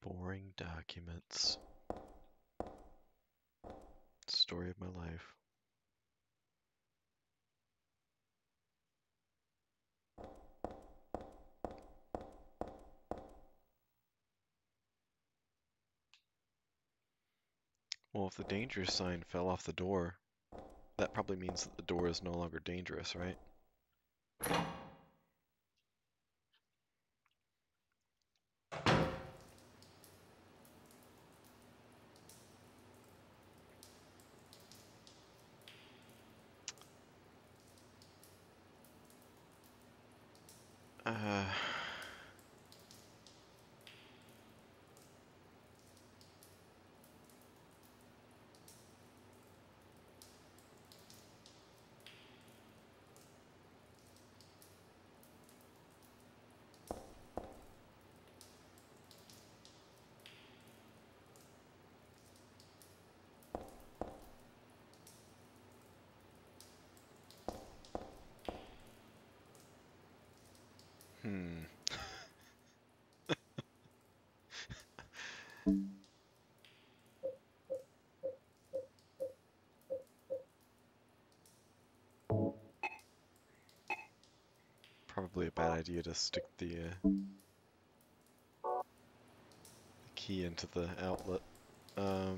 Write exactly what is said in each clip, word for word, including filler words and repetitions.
Boring documents. Story of my life. Well, if the dangerous sign fell off the door, that probably means that the door is no longer dangerous, right? Uh, hmm. Probably a bad idea to stick the, uh, the key into the outlet. Um,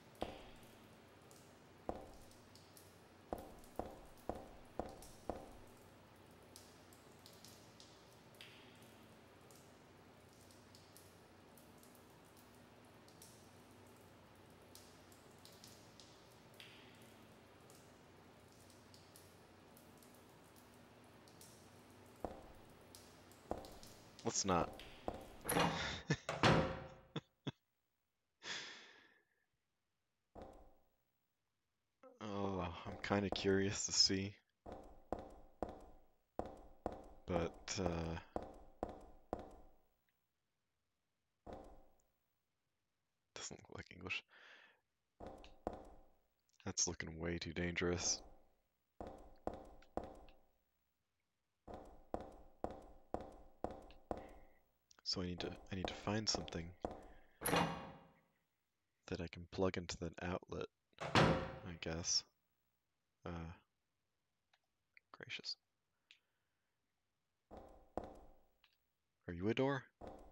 let's not. Oh, I'm kind of curious to see, but uh, doesn't look like English. That's looking way too dangerous. So I need to I need to find something that I can plug into that outlet, I guess. Uh, gracious. Are you a door?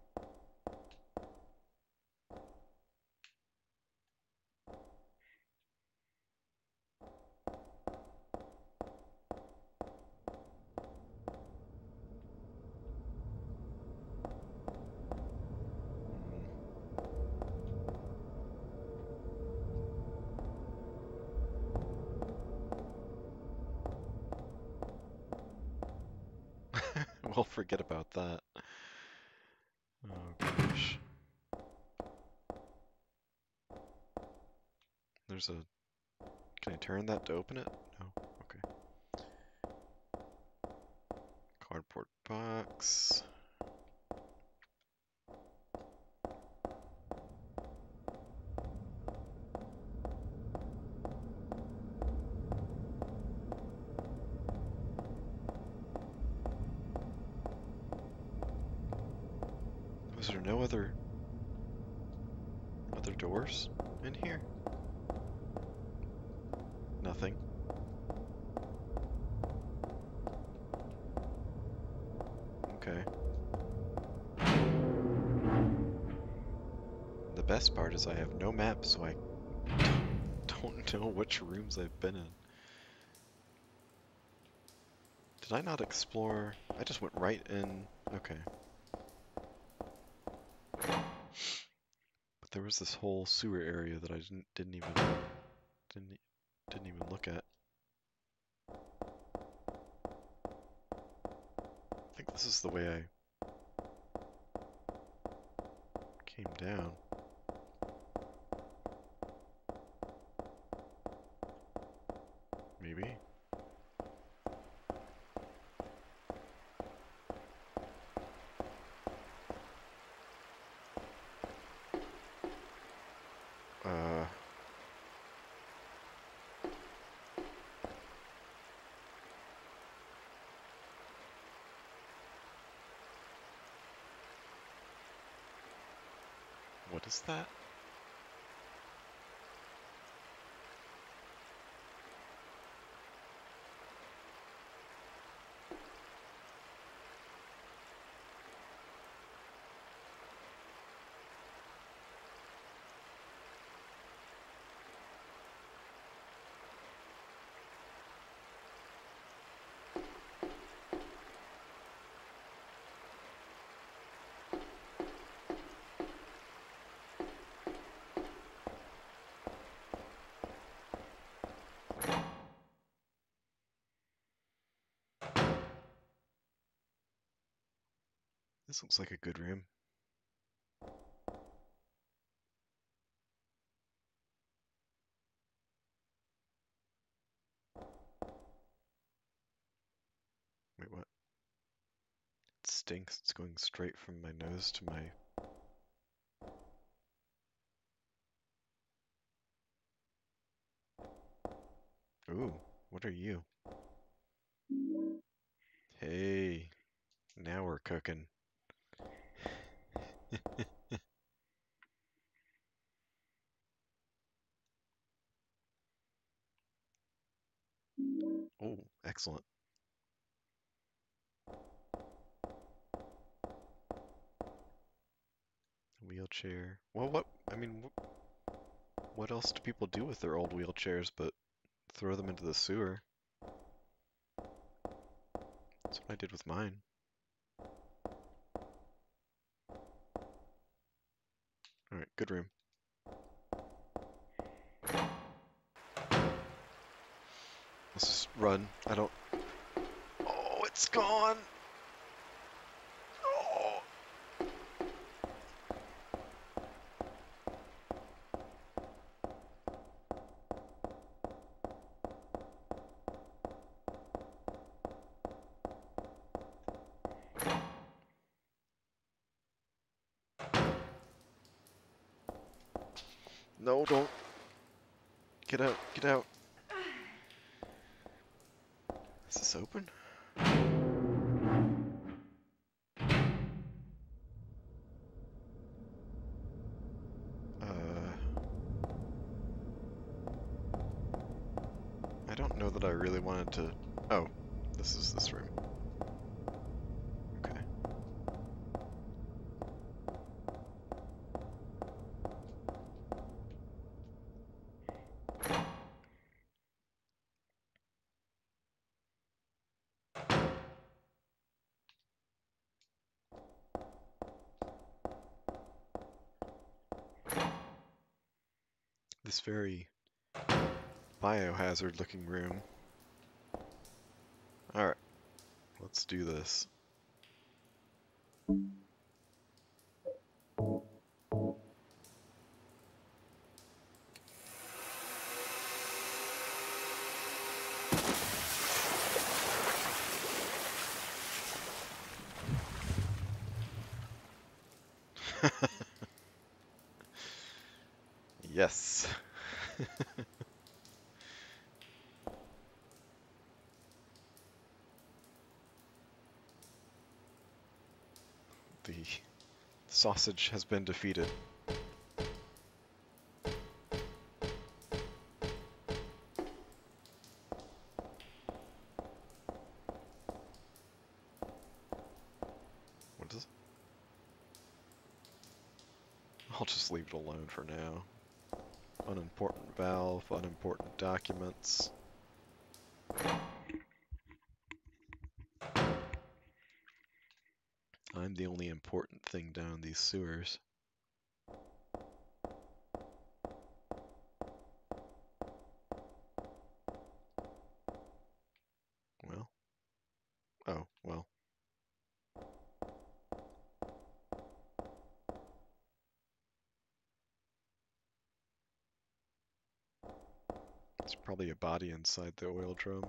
We'll forget about that. Oh gosh. There's a... Can I turn that to open it? No. Okay. Cardboard box. Was there no other... other doors in here? Nothing. Okay. The best part is I have no map, so I don't know which rooms I've been in. Did I not explore? I just went right in. Okay. But there was this whole sewer area that I didn't didn't even didn't didn't even look at. I think this is the way I came down. Maybe. Uh. What is that? This looks like a good room. Wait, what? It stinks. It's going straight from my nose to my... Ooh, what are you? Hey, now we're cooking. Oh, excellent. Wheelchair. Well, what? I mean, wh what else do people do with their old wheelchairs but throw them into the sewer? That's what I did with mine. Alright, good room. Let's just run. I don't... Oh, it's gone! Oh! No, don't. Get out, get out. Is this open? Uh... I don't know that I really wanted to... Oh, this is this room. Okay. This very biohazard looking room. Alright, let's do this. Yes. The sausage has been defeated. What is it? I'll just leave it alone for now. Unimportant valve, unimportant documents. I'm the only important thing down these sewers. Well. Oh, well. It's probably a body inside the oil drum.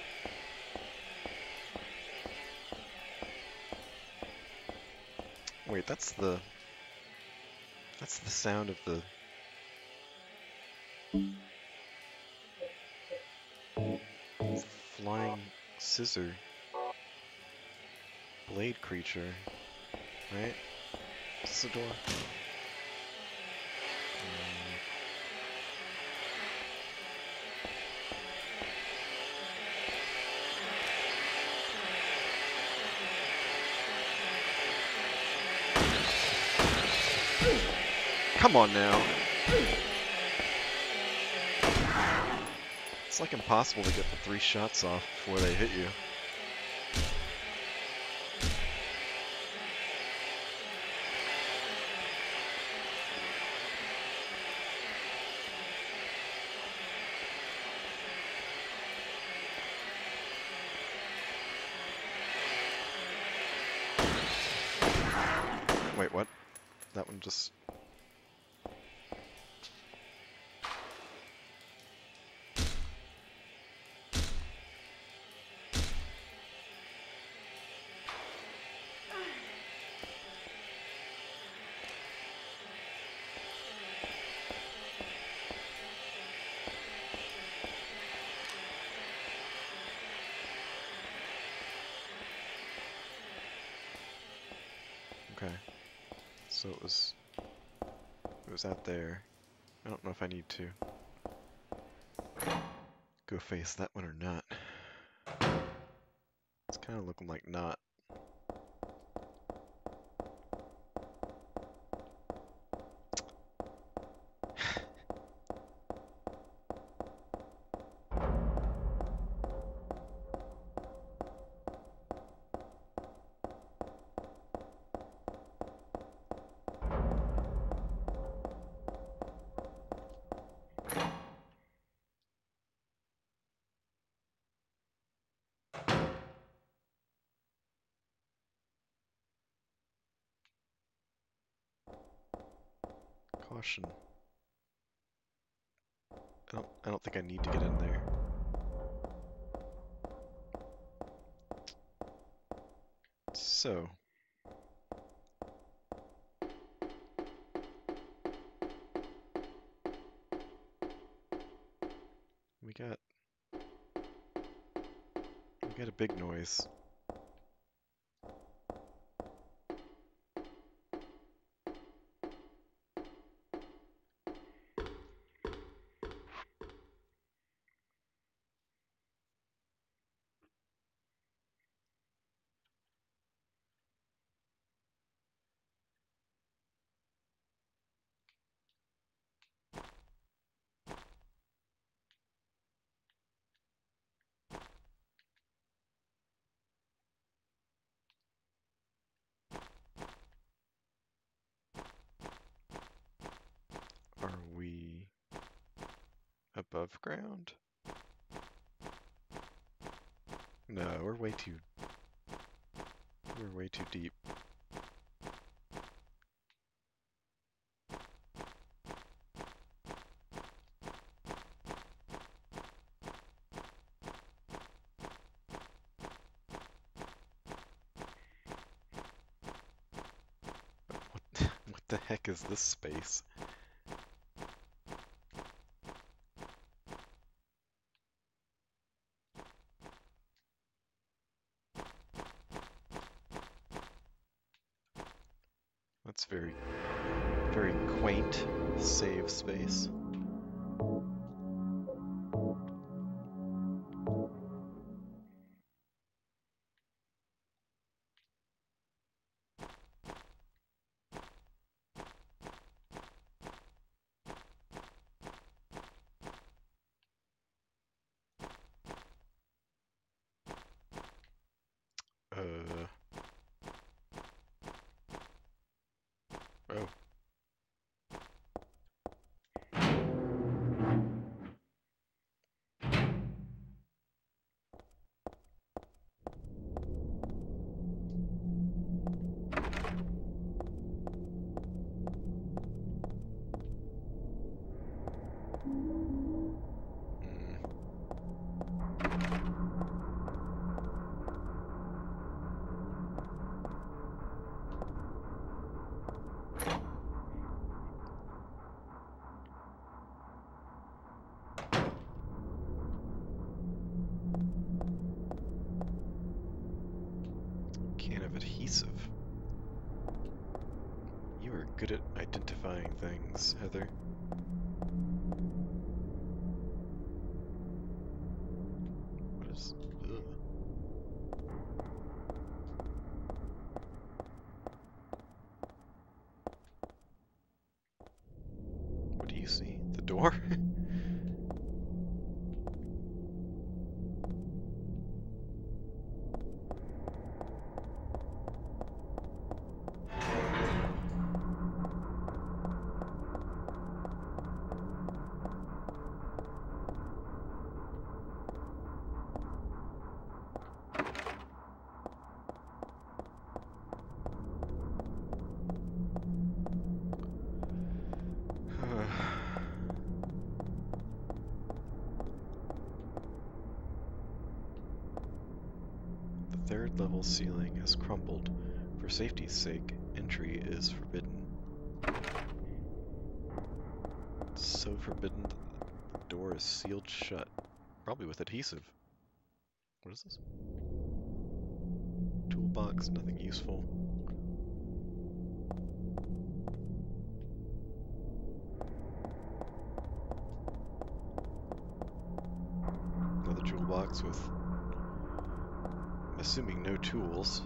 Wait. Wait, that's the... That's the sound of the... flying scissor blade creature, right? Is this a door? Come on now. It's like impossible to get the three shots off before they hit you. Wait, what? That one just... Okay. So it was... It was out there. I don't know if I need to go face that one or not. It's kind of looking like not. Caution. I don't, I don't think I need to get in there. So. We got... We got a big noise. Are we above ground? No, we're way too... We're way too deep. What, what the heck is this space? That's very, very quaint save space. Uh... Oh. You are good at identifying things, Heather. What is... Ugh. What do you see? The door? The third level ceiling has crumbled. For safety's sake, entry is forbidden. It's so forbidden that the door is sealed shut. Probably with adhesive. What is this? Toolbox, nothing useful. Another toolbox with, I'm assuming, no tools.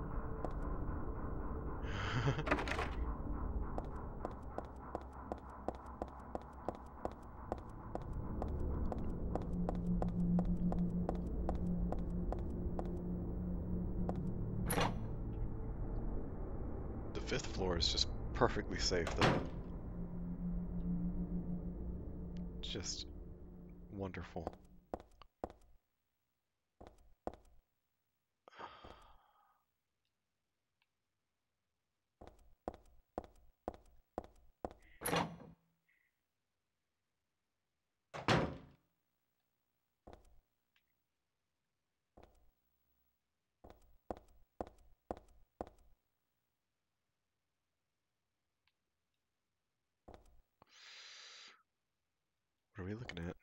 The fifth floor is just perfectly safe, though. Just wonderful. What are we looking at?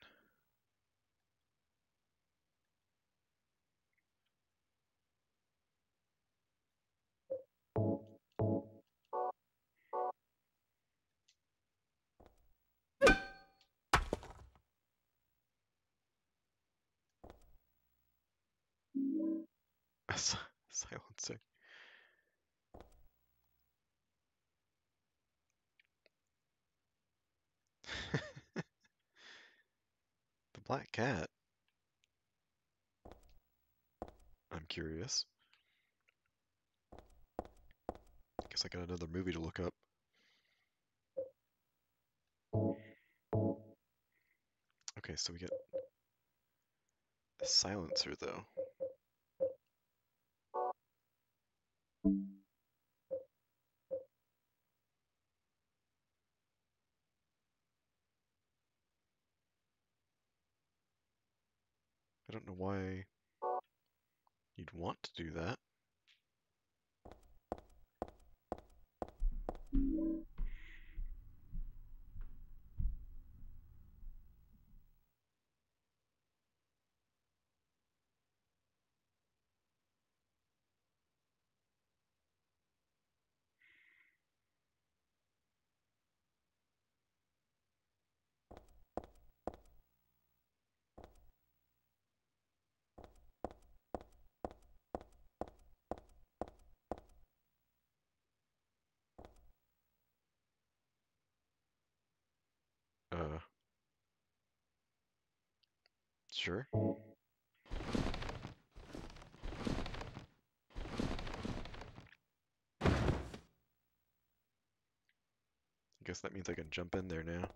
A si- silencer. The black cat? I'm curious. Guess I got another movie to look up. Okay, so we get a silencer, though. I don't know why you'd want to do that. Uh, sure. I guess that means I can jump in there now.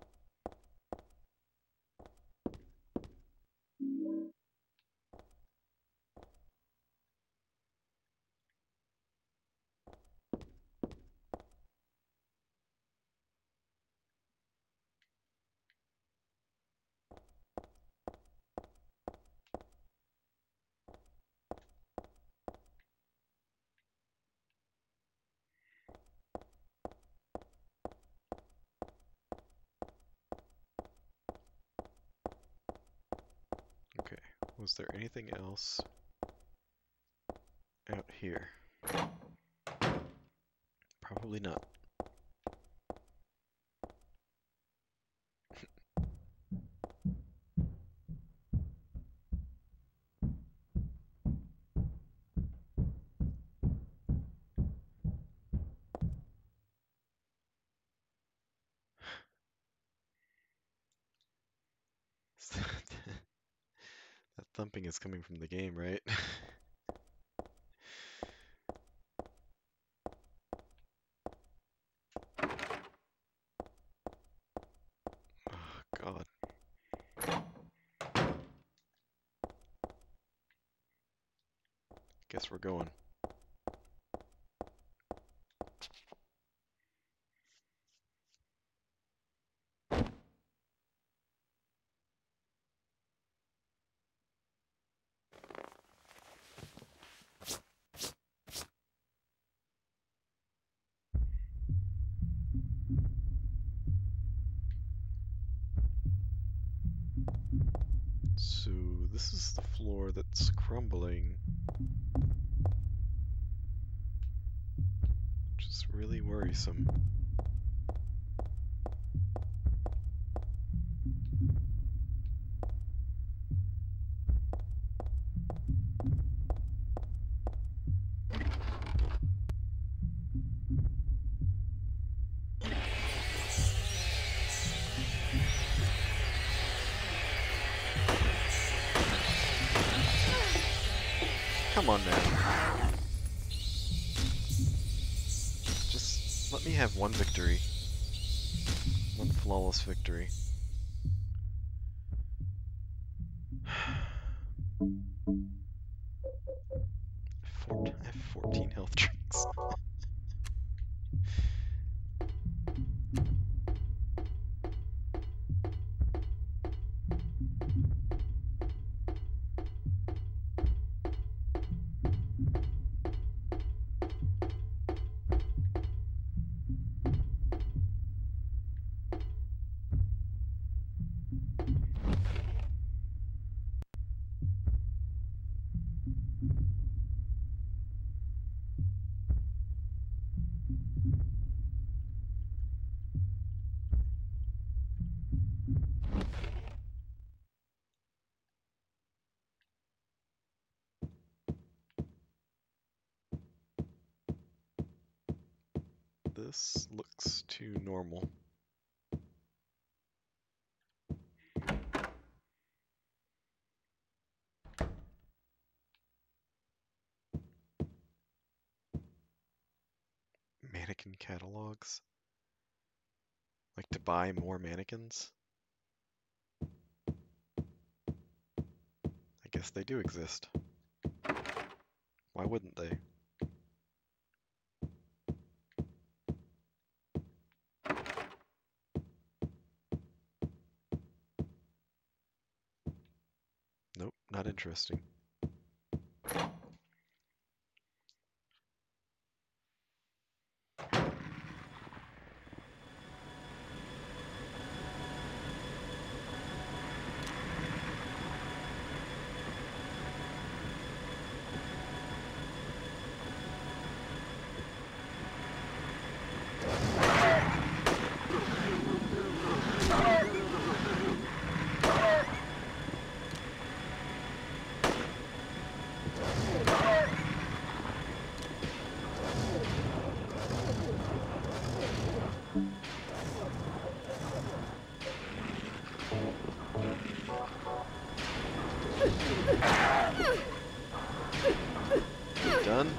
Okay, was there anything else out here? Probably not. thumping is coming from the game, right? Oh, God. Guess we're going. So this is the floor that's crumbling, which is really worrisome. Come on now. Just let me have one victory. One flawless victory. Four, I have fourteen health drinks. This looks too normal. Mannequin catalogs? Like to buy more mannequins? I guess they do exist. Why wouldn't they? Nope, not interesting. You done?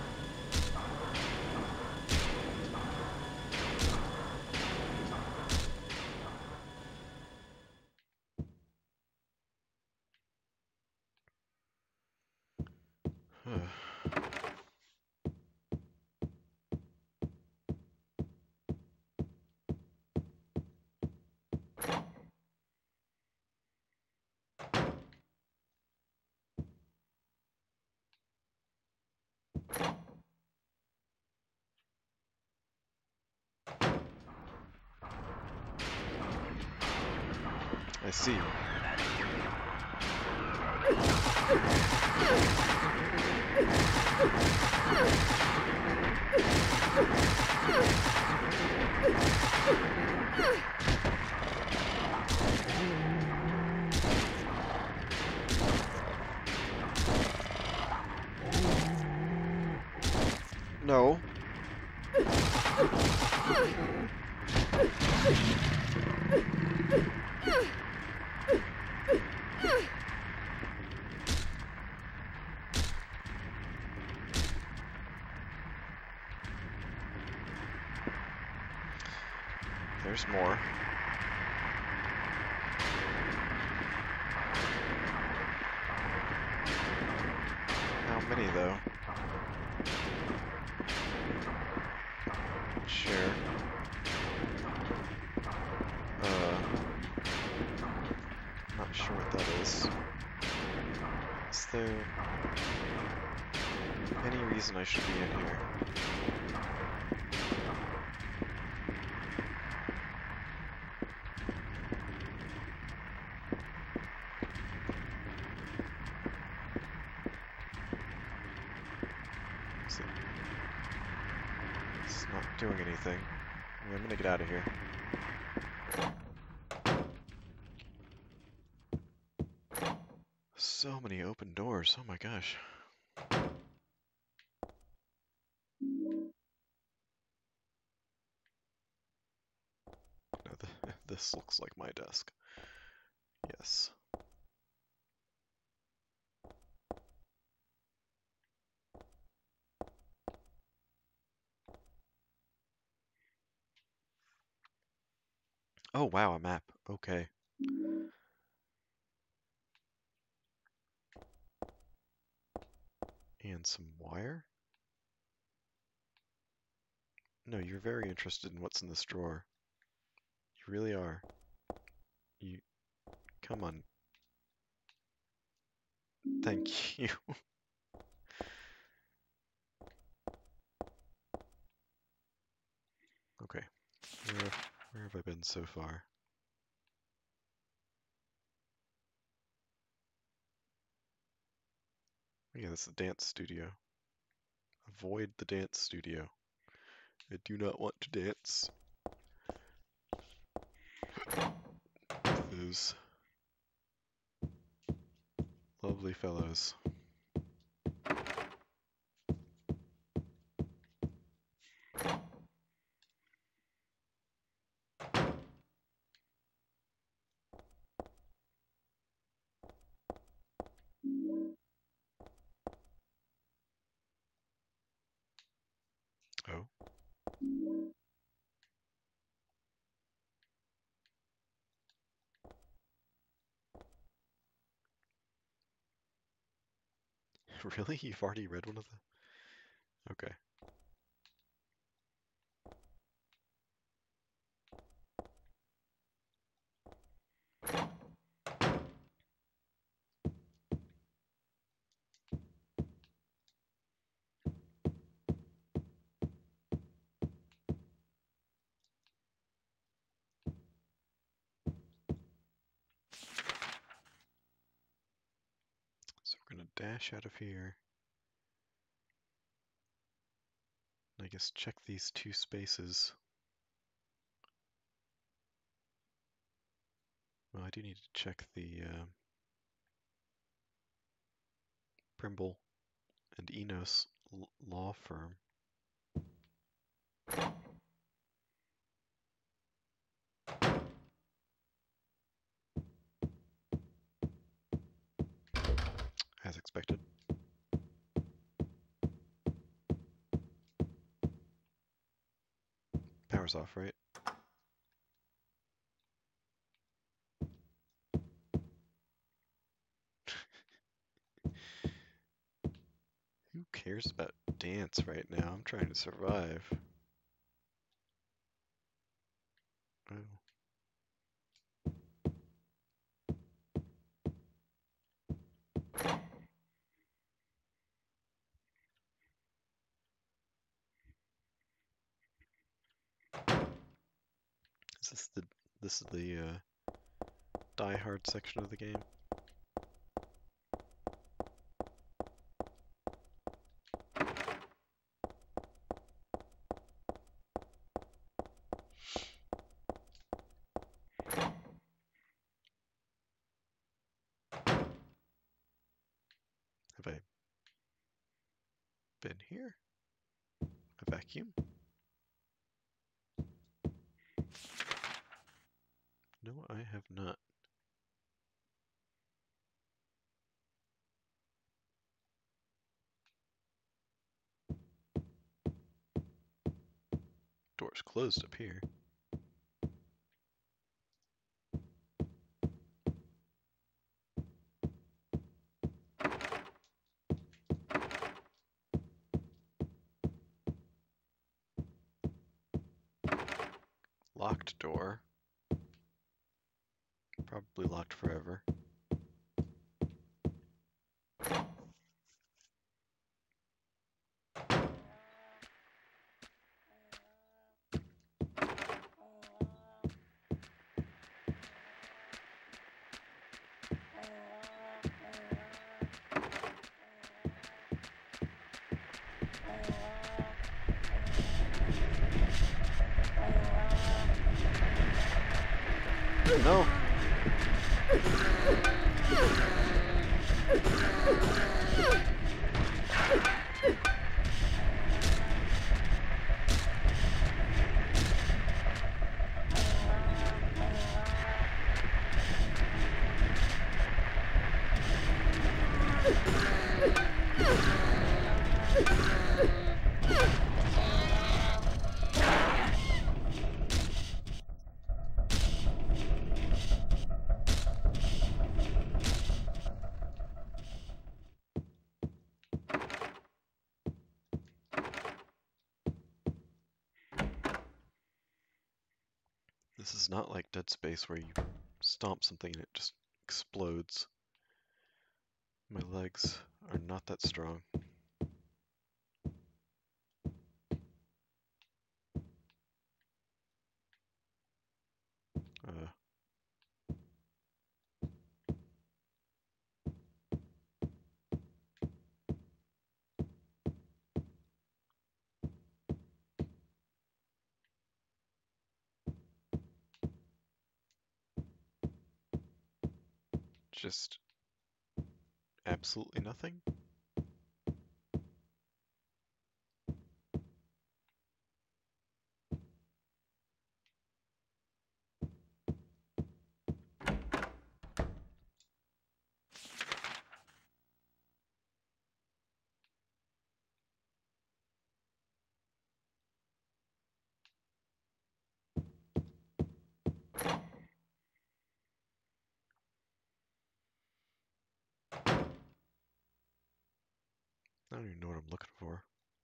I see. No. There's more. How many, though? Share. Uh, not sure what that is. Is there any reason I should be in here? Is it, it's not doing anything. I mean, I'm gonna get out of here. So many open doors, oh my gosh. No, th this looks like my desk. Yes. Oh wow, a map. Okay. And some wire? No, you're very interested in what's in this drawer. You really are. You... Come on. Thank you. Okay. Where, where have I been so far? Yeah, that's the dance studio. Avoid the dance studio. I do not want to dance with those lovely fellows. Oh. Really? You've already read one of the... Okay. So we're gonna dash out of here. I guess check these two spaces. Well, I do need to check the uh, Primble and Enos law firm. As expected. Power's off, right? Who cares about dance right now? I'm trying to survive. Oh. Is this the this is the uh, Die Hard section of the game? Have I been here? A vacuum? No, I have not. Door's closed up here. Locked door. Probably locked forever. No. This is not like Dead Space where you stomp something and it just explodes. My legs are not that strong. Uh, just absolutely nothing? I don't even know what I'm looking for.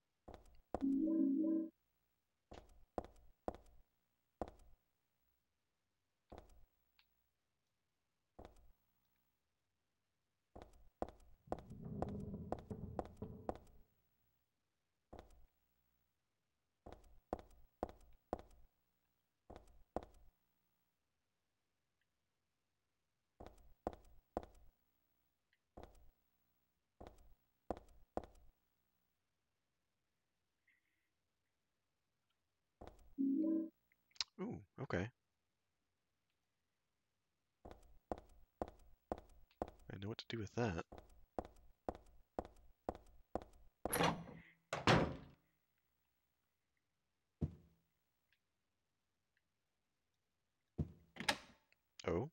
Ooh, okay. I know what to do with that. Oh?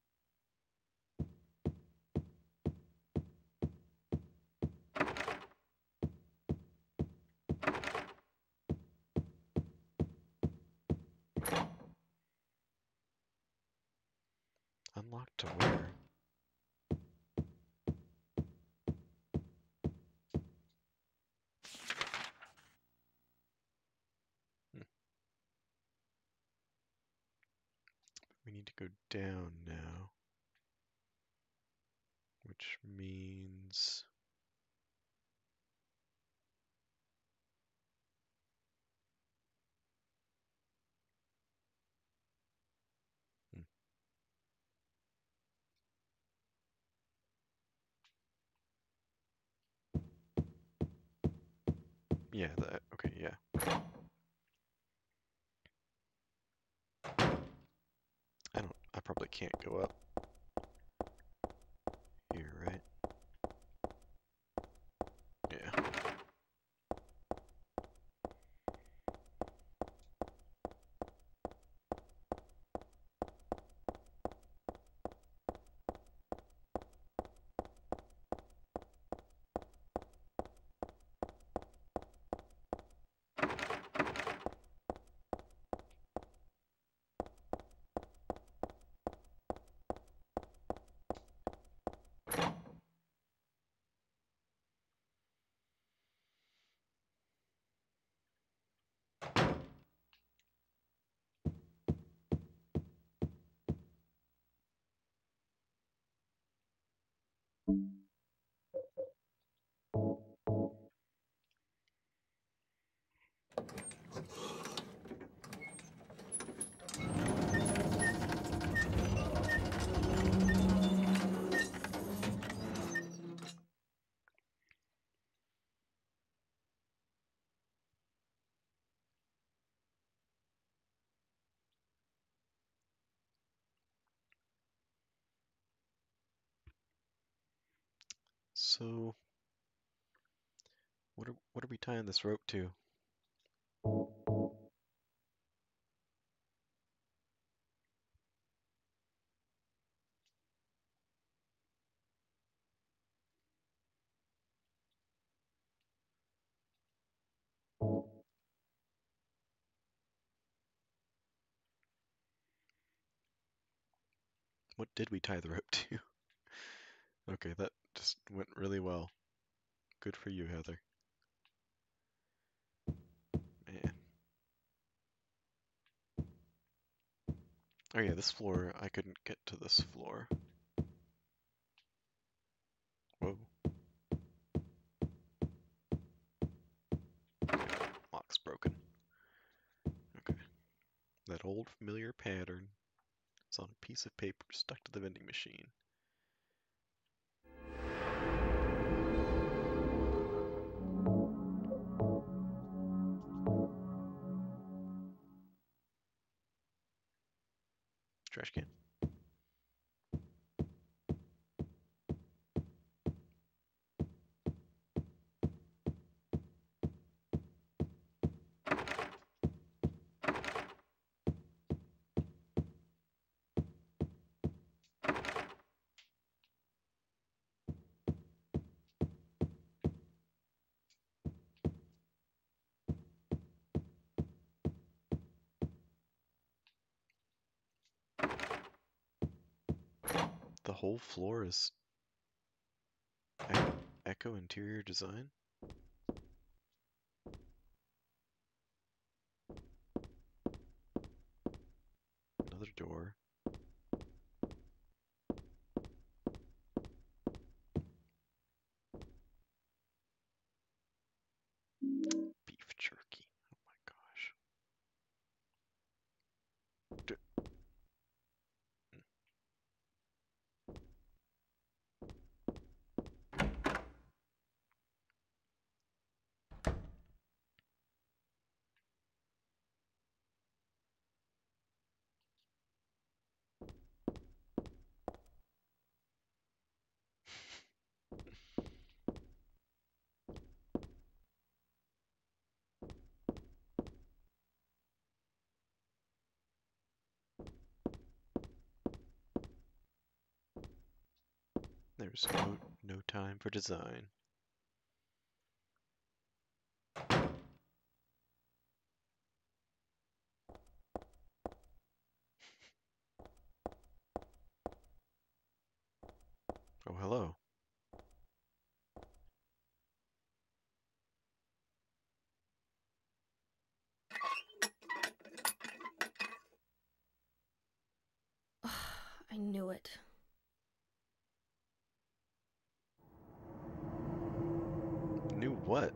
Unlocked to where? Hmm. We need to go down now. Which means... Hmm. Yeah, that, okay, yeah. I don't, I probably can't go up here, right? Yeah. So, what are what are we tying this rope to? What did we tie the rope to? Okay, that just went really well. Good for you, Heather. Man. Oh yeah, this floor, I couldn't get to this floor. Whoa. Lock's broken. Okay. That old familiar pattern. It's on a piece of paper stuck to the vending machine. Trash can. The whole floor is e Echo interior design? Another door. Beef jerky. Oh my gosh. D There's no no time for design. Oh, hello. I knew it. Knew what?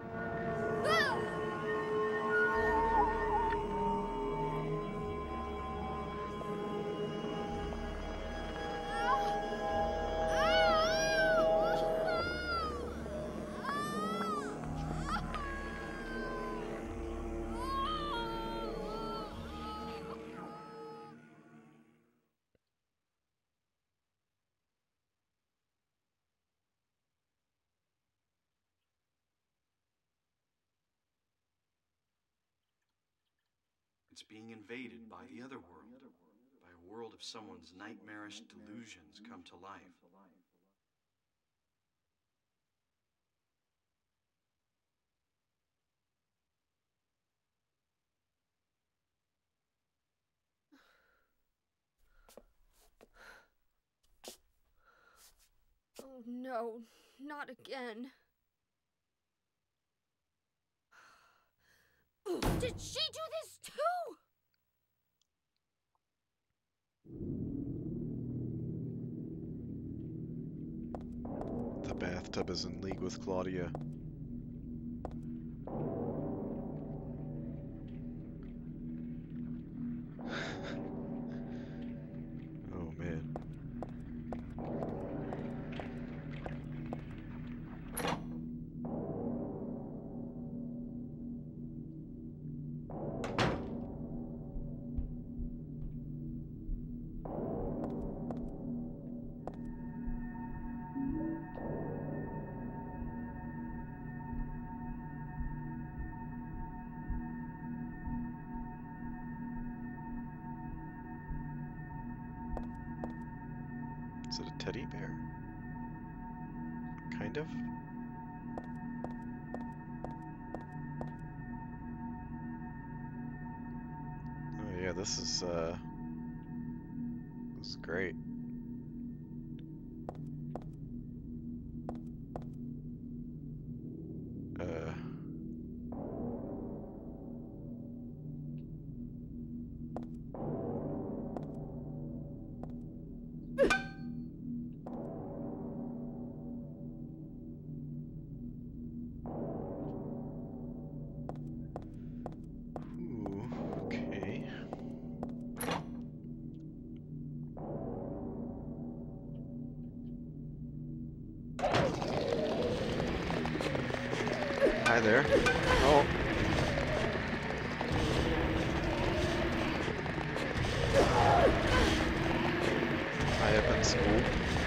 It's being invaded by the other world, by a world of someone's nightmarish delusions come to life. Oh no, not again. Did she do this too? The bathtub is in league with Claudia. Oh man. Is it a teddy bear? Kind of? Oh yeah, this is, uh... this is great. Uh... Ooh, okay. Hi there. Oh. I have been schooled.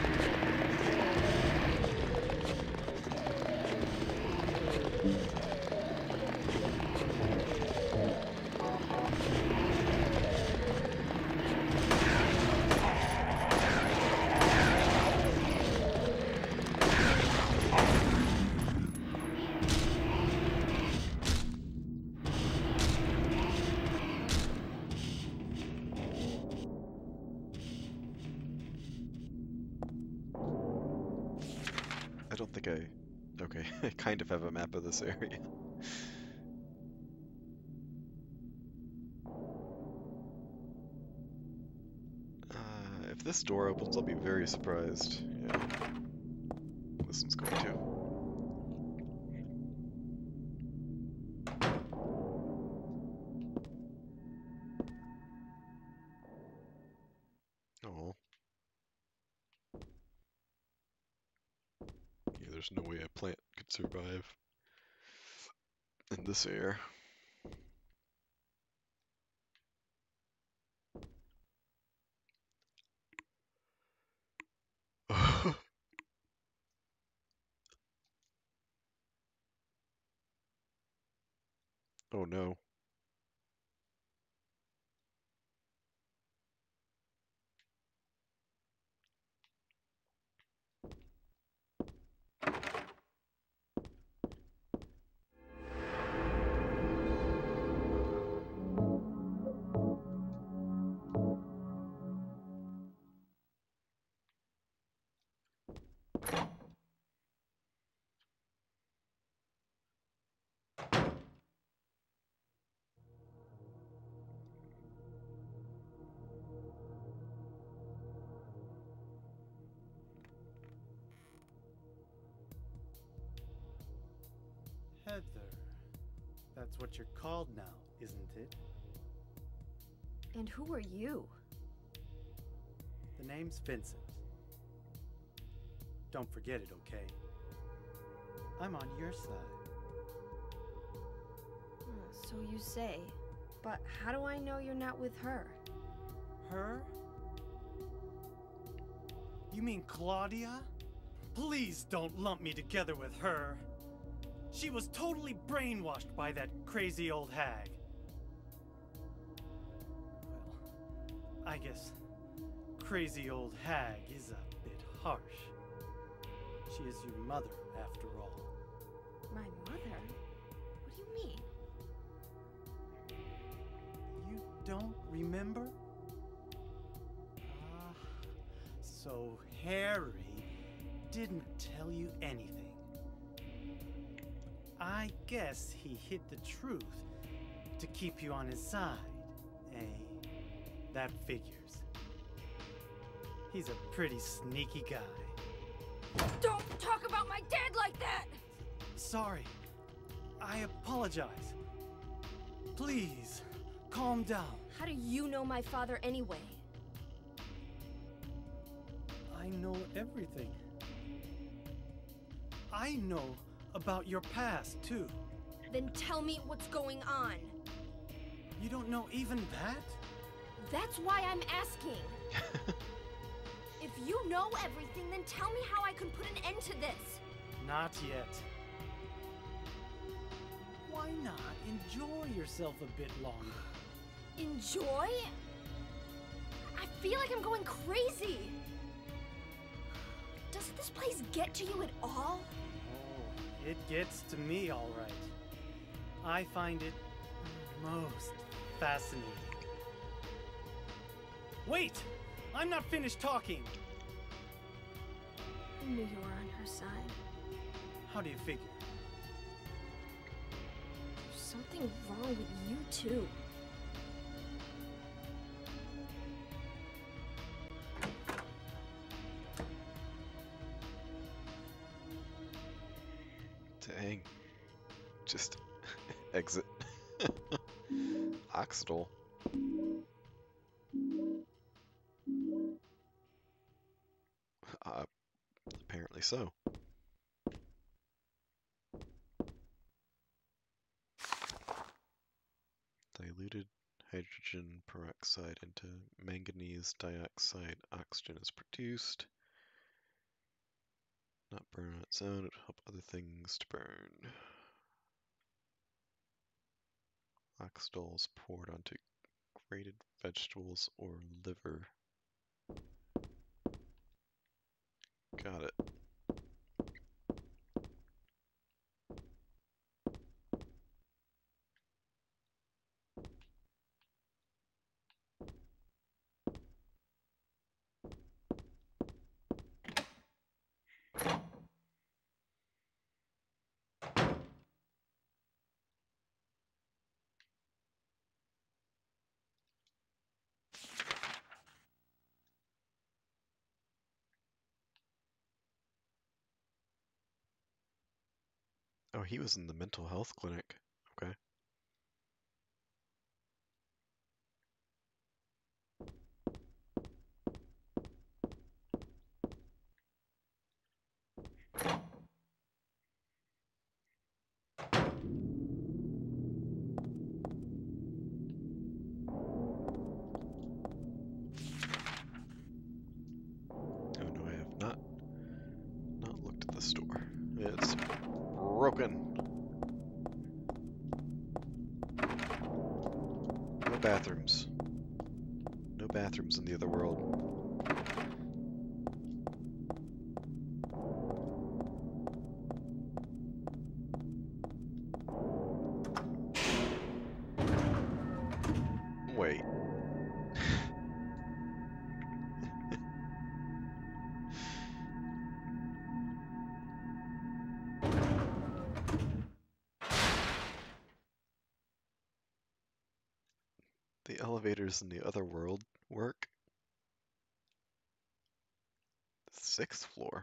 I don't think I... Okay, I kind of have a map of this area. Uh, if this door opens, I'll be very surprised. Yeah. This one's going to. Oh. Yeah, there's no way a plant could survive in this air. Oh no. Heather. That's what you're called now, isn't it? And who are you? The name's Vincent. Don't forget it, okay? I'm on your side. Uh, So you say. But how do I know you're not with her? Her? You mean Claudia? Please don't lump me together with her. She was totally brainwashed by that crazy old hag. Well, I guess crazy old hag is a bit harsh. She is your mother, after all. My mother? What do you mean? You don't remember? Ah, so Harry didn't tell you anything. I guess he hid the truth to keep you on his side, eh? That figures. He's a pretty sneaky guy. Don't talk about my dad like that! Sorry. I apologize. Please, calm down. How do you know my father anyway? I know everything. I know about your past, too. Then tell me what's going on. You don't know even that? That's why I'm asking. If you know everything, then tell me how I can put an end to this. Not yet. Why not enjoy yourself a bit longer? Enjoy? I feel like I'm going crazy. Does this place get to you at all? Oh, it gets to me all right. I find it most fascinating. Wait! I'm not finished talking! I knew you were on her side. How do you figure? There's something wrong with you, too. Dang. Just exit. Oxidol. Uh, apparently so. Diluted hydrogen peroxide into manganese dioxide. Oxygen is produced. Not burn on its own, it will help other things to burn. Oxidol is poured onto grated vegetables or liver. Got it. Oh, he was in the mental health clinic. Okay. Oh no, I have not not looked at the store. It's broken. No bathrooms. No bathrooms in the other world. Wait. The elevators in the other world work? Sixth floor.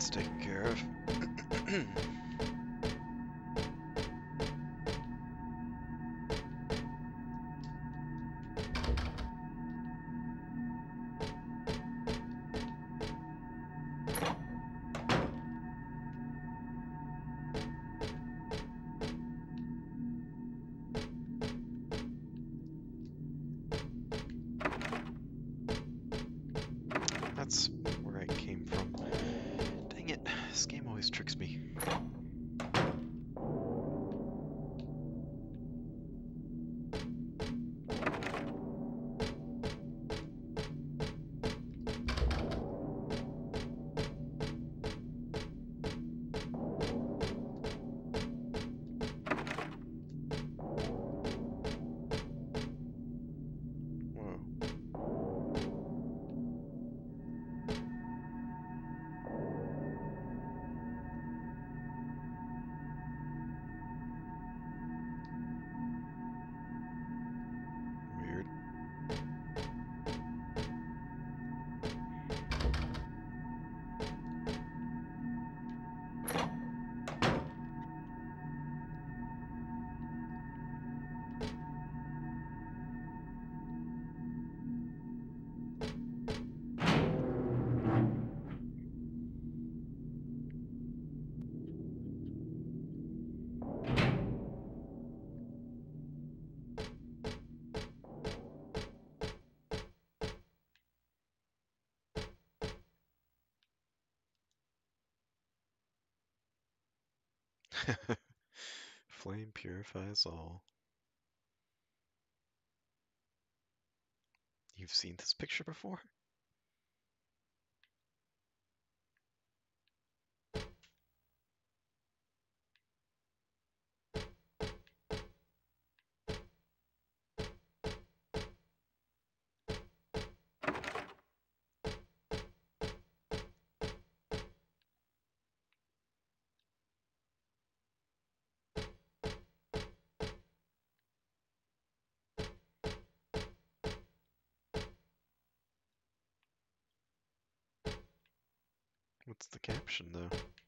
That's taken care of. That's where I came from. Dang it, this game always tricks me. Weird. Flame purifies all. You've seen this picture before? What's the caption, though?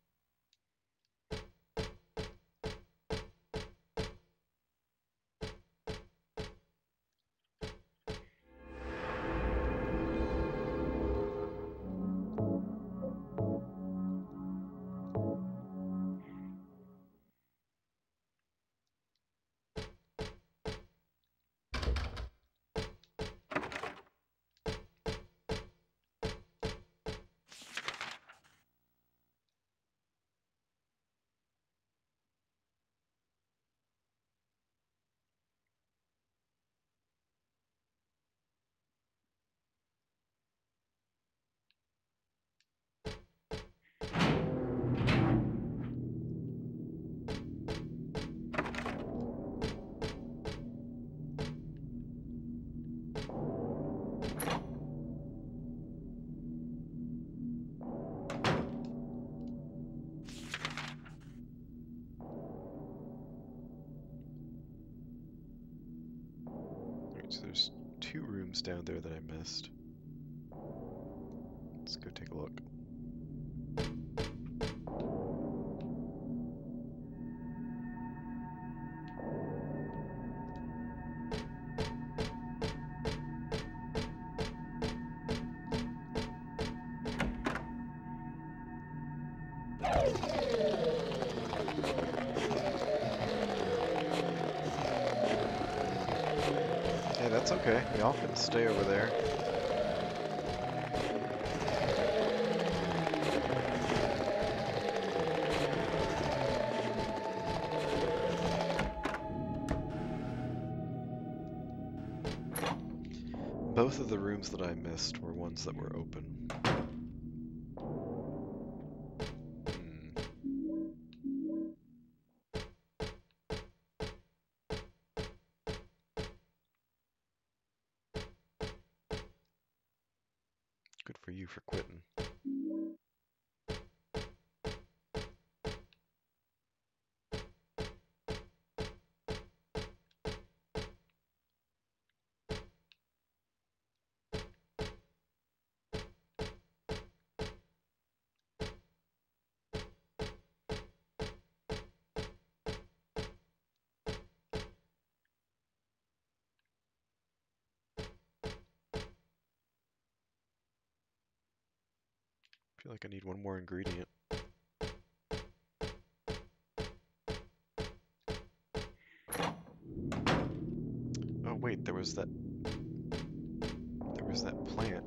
So there's two rooms down there that I missed. Let's go take a look. Hey, that's okay. Y'all can stay over there. Both of the rooms that I missed were ones that were open. Good for you for quitting. feel like I need one more ingredient. Oh wait, there was that... There was that plant.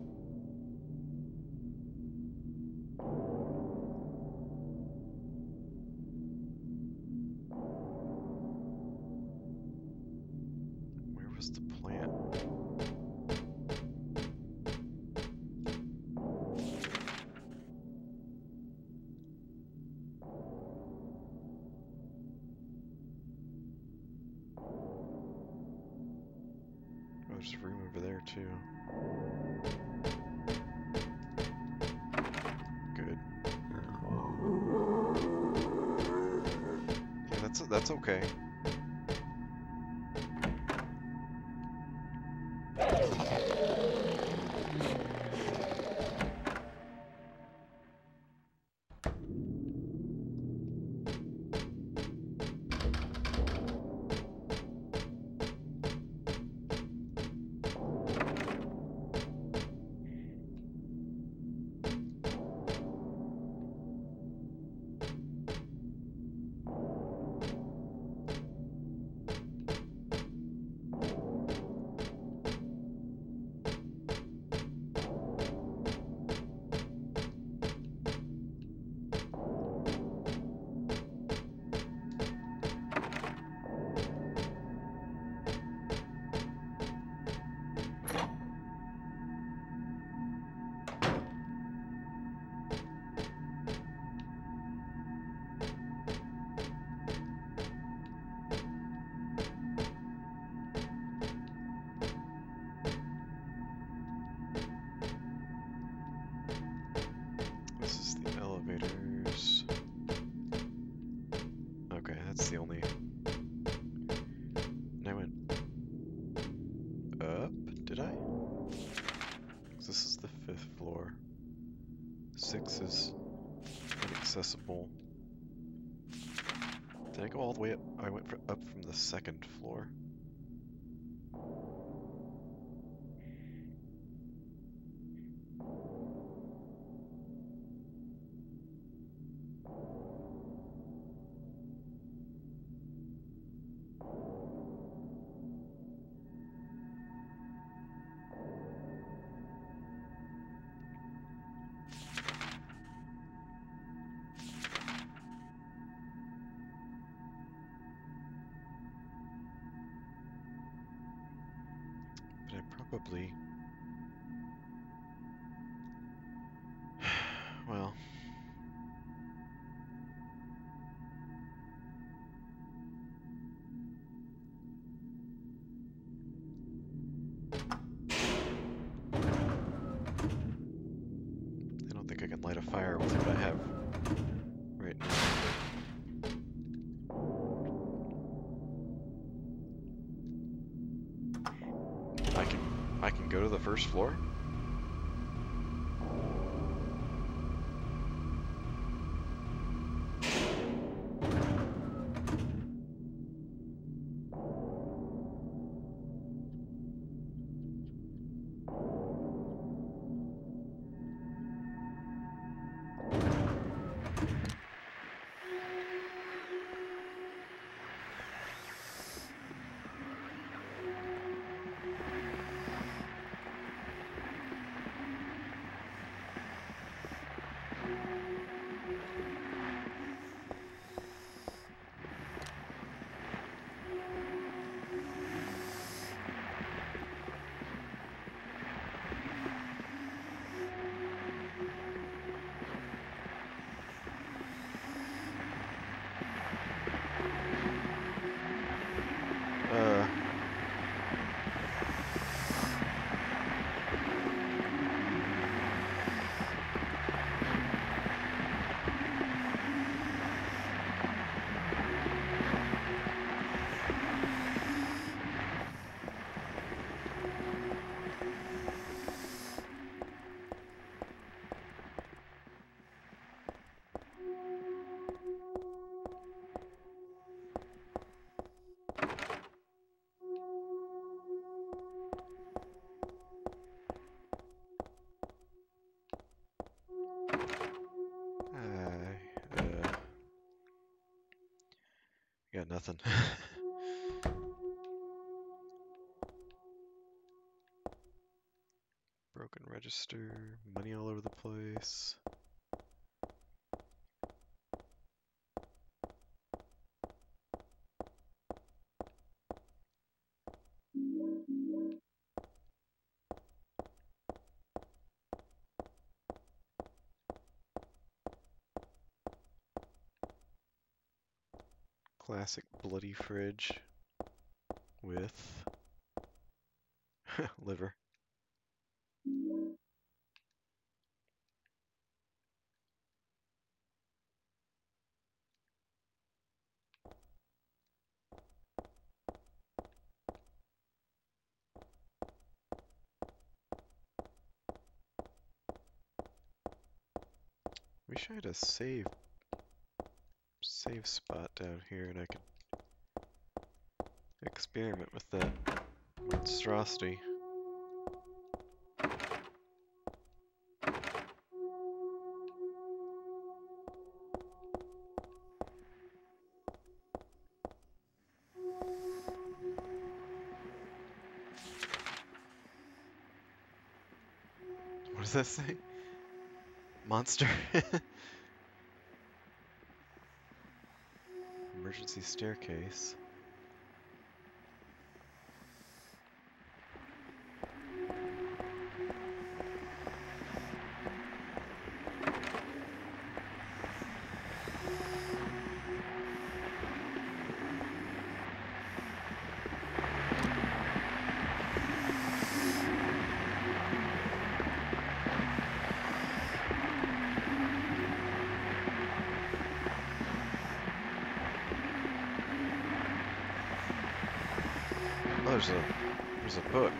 Where was the plant? Oh, there's room over there too. Good. Yeah, that's that's okay. This is the elevators. Okay, that's the only... And I went up, did I? 'Cause this is the fifth floor. Six is inaccessible. Did I go all the way up? I went for, up from the second floor. But I probably... Well... I don't think I can light a fire with what I have right now. I can I can go to the first floor? got nothing. Broken register, money all over the place. Classic bloody fridge with liver. Wish I had a save save spot down here and I could experiment with that monstrosity. What does that say? Monster. Emergency staircase. Oh, there's a there's a book.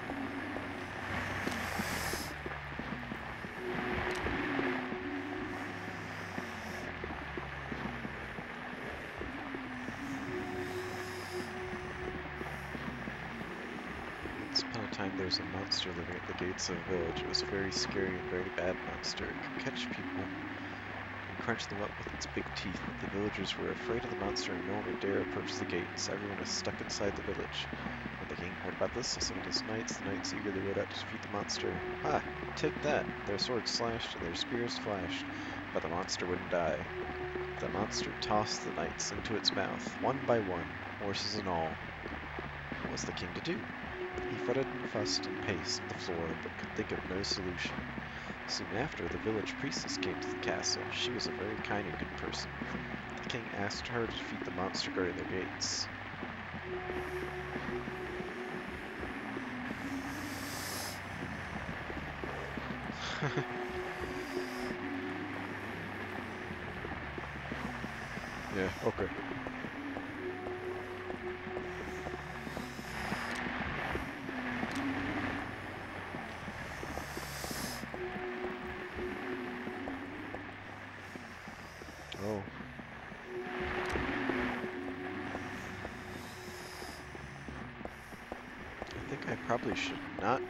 Once upon a time, there was a monster living at the gates of a village. It was a very scary and very bad monster. It could catch people and crunch them up with its big teeth. The villagers were afraid of the monster and no one would dare approach the gates. Everyone was stuck inside the village. When the king heard about this, he summoned his knights. The knights eagerly rode out to defeat the monster. Ah, take that! Their swords slashed and their spears flashed, but the monster wouldn't die. The monster tossed the knights into its mouth, one by one, horses and all. What was the king to do? He fretted and fussed and paced the floor, but could think of no solution. Soon after, the village priestess came to the castle. She was a very kind and good person. The king asked her to defeat the monster guarding their gates. Yeah, okay. Oh. I think I probably should not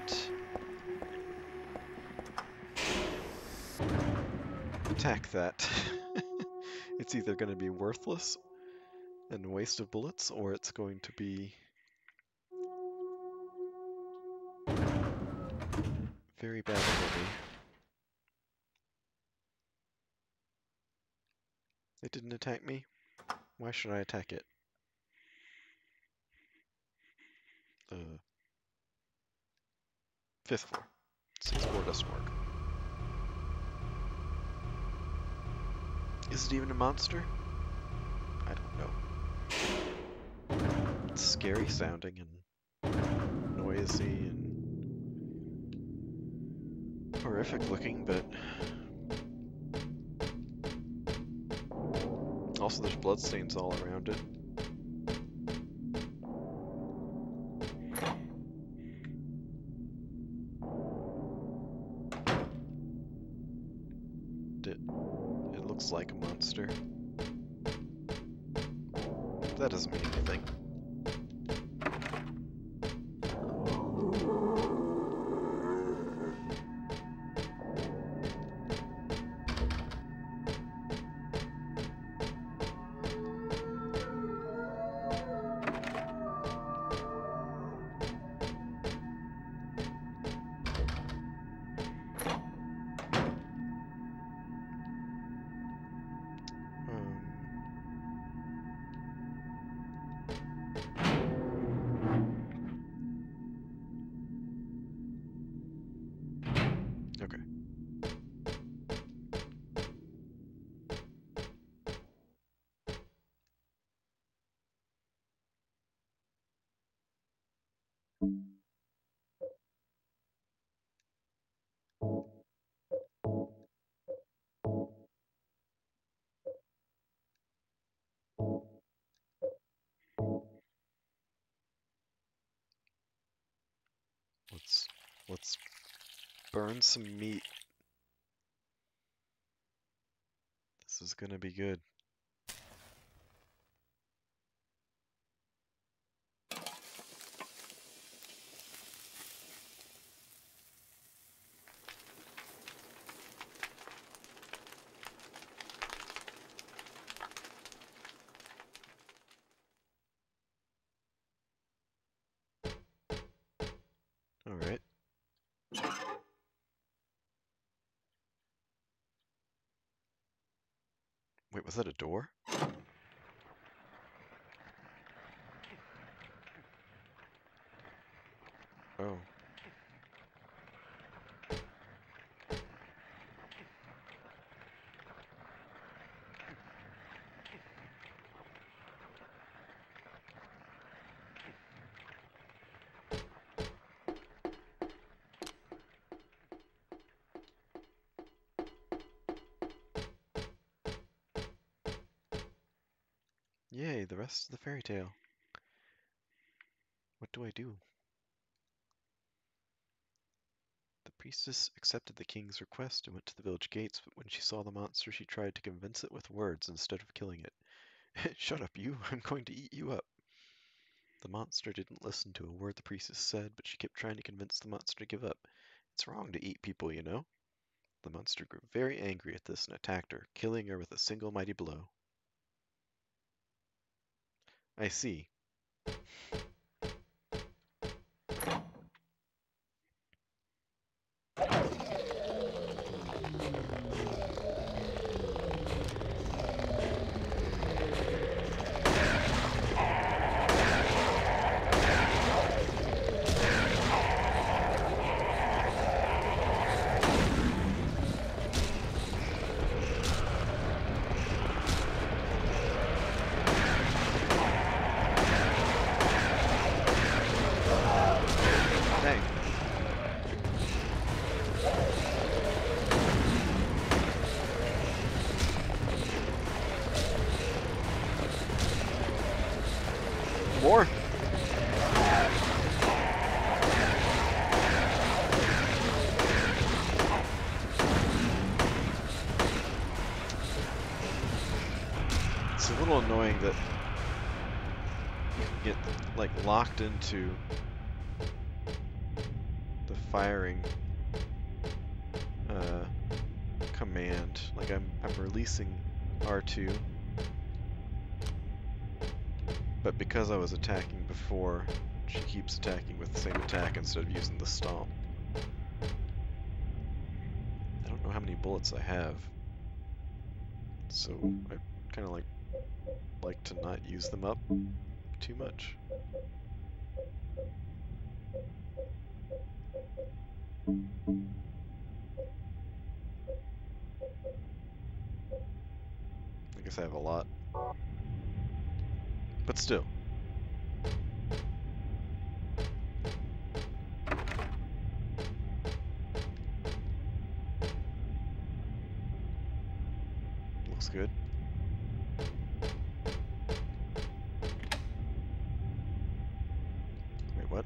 attack that. It's either going to be worthless and a waste of bullets, or it's going to be very bad for me. It didn't attack me. Why should I attack it? Uh, fifth floor. Sixth floor doesn't work. Is it even a monster? I don't know. It's scary sounding and noisy and horrific looking, but also there's bloodstains all around it. It, it looks like a monster. That doesn't mean anything. Okay. Let's let's burn some meat. This is gonna be good. All right. Wait, was that a door? Oh. Yay, the rest of the fairy tale. What do I do? The priestess accepted the king's request and went to the village gates, but when she saw the monster, she tried to convince it with words instead of killing it. Shut up, you! I'm going to eat you up! The monster didn't listen to a word the priestess said, but she kept trying to convince the monster to give up. It's wrong to eat people, you know? The monster grew very angry at this and attacked her, killing her with a single mighty blow. I see. Dang. More. It's a little annoying that you can get like locked into the firing uh, command. Like I'm I'm releasing R two, but because I was attacking before, she keeps attacking with the same attack instead of using the stomp. I don't know how many bullets I have, so I kind of like like to not use them up too much. I guess I have a lot, but still. Looks good. Wait, what?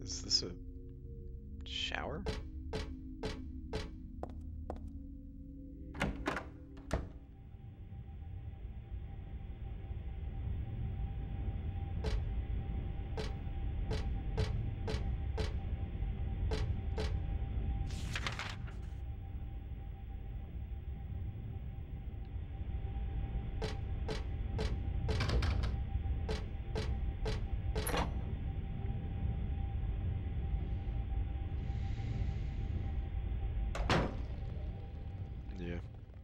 Is this a shower? Yeah.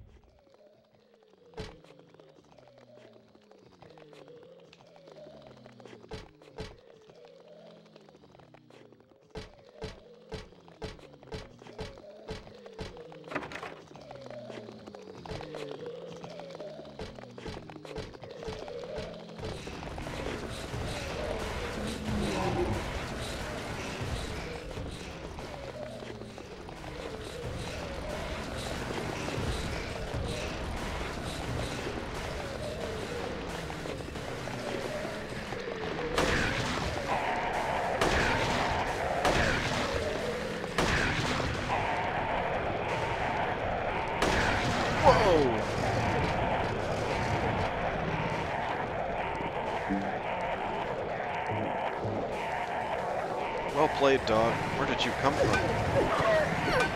Whoa! Well played, dog. Where did you come from?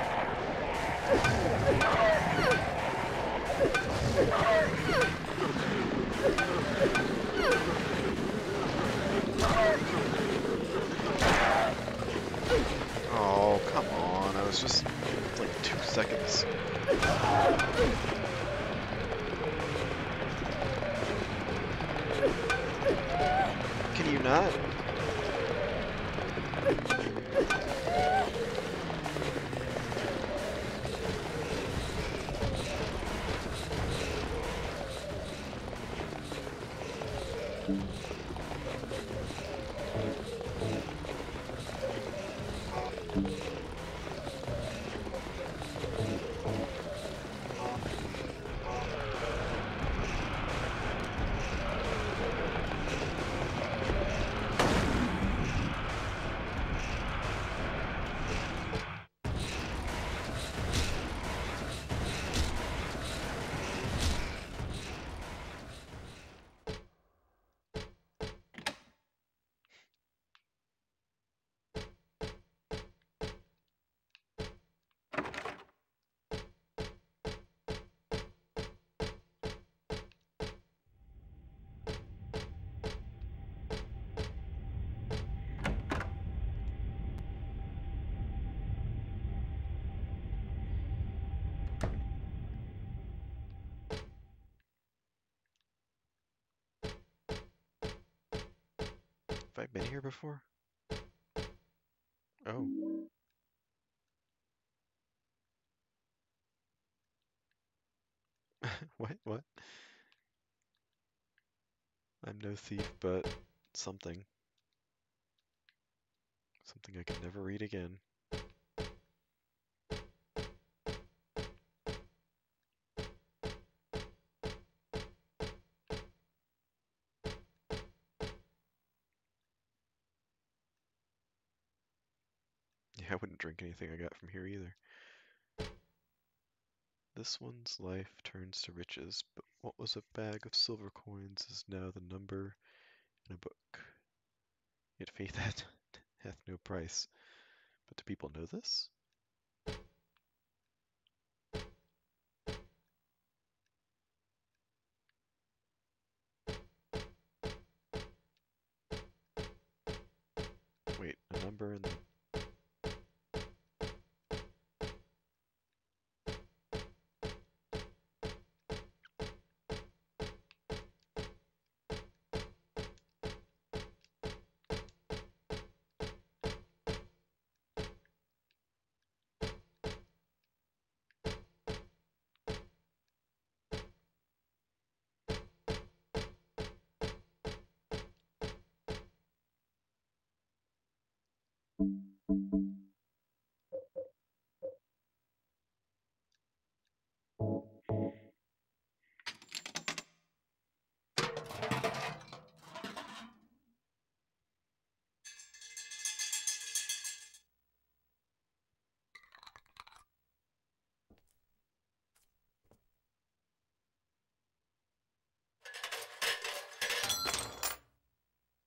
Oh, come on. I was just like two seconds. Can you not? Have I been here before? Oh. What? What? I'm no thief, but something. Something I can never read again. Yeah, I wouldn't drink anything I got from here either. This one's life turns to riches, but what was a bag of silver coins is now the number in a book. Yet faith hath, hath no price. But do people know this? Wait, a number in the...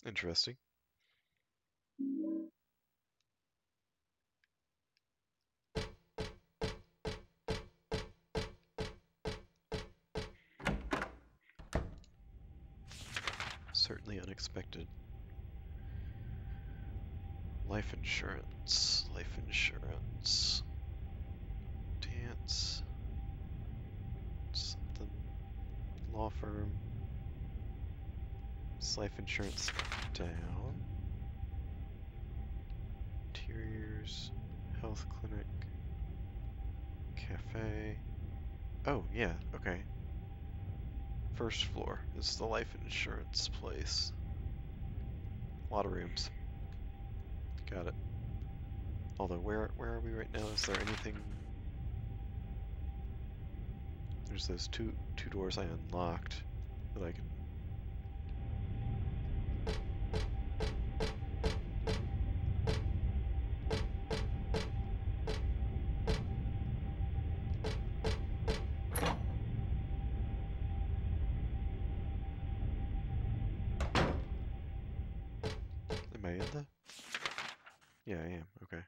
Interesting. Certainly unexpected. Life insurance, life insurance. Dance. Something. Law firm. Is life insurance down? Interiors. Health clinic. Cafe. Oh, yeah, okay. First floor is the life insurance place. A lot of rooms. Got it. Although, where where are we right now? Is there anything? There's those two two doors I unlocked that I can. Am I in the? Yeah, I am. Okay.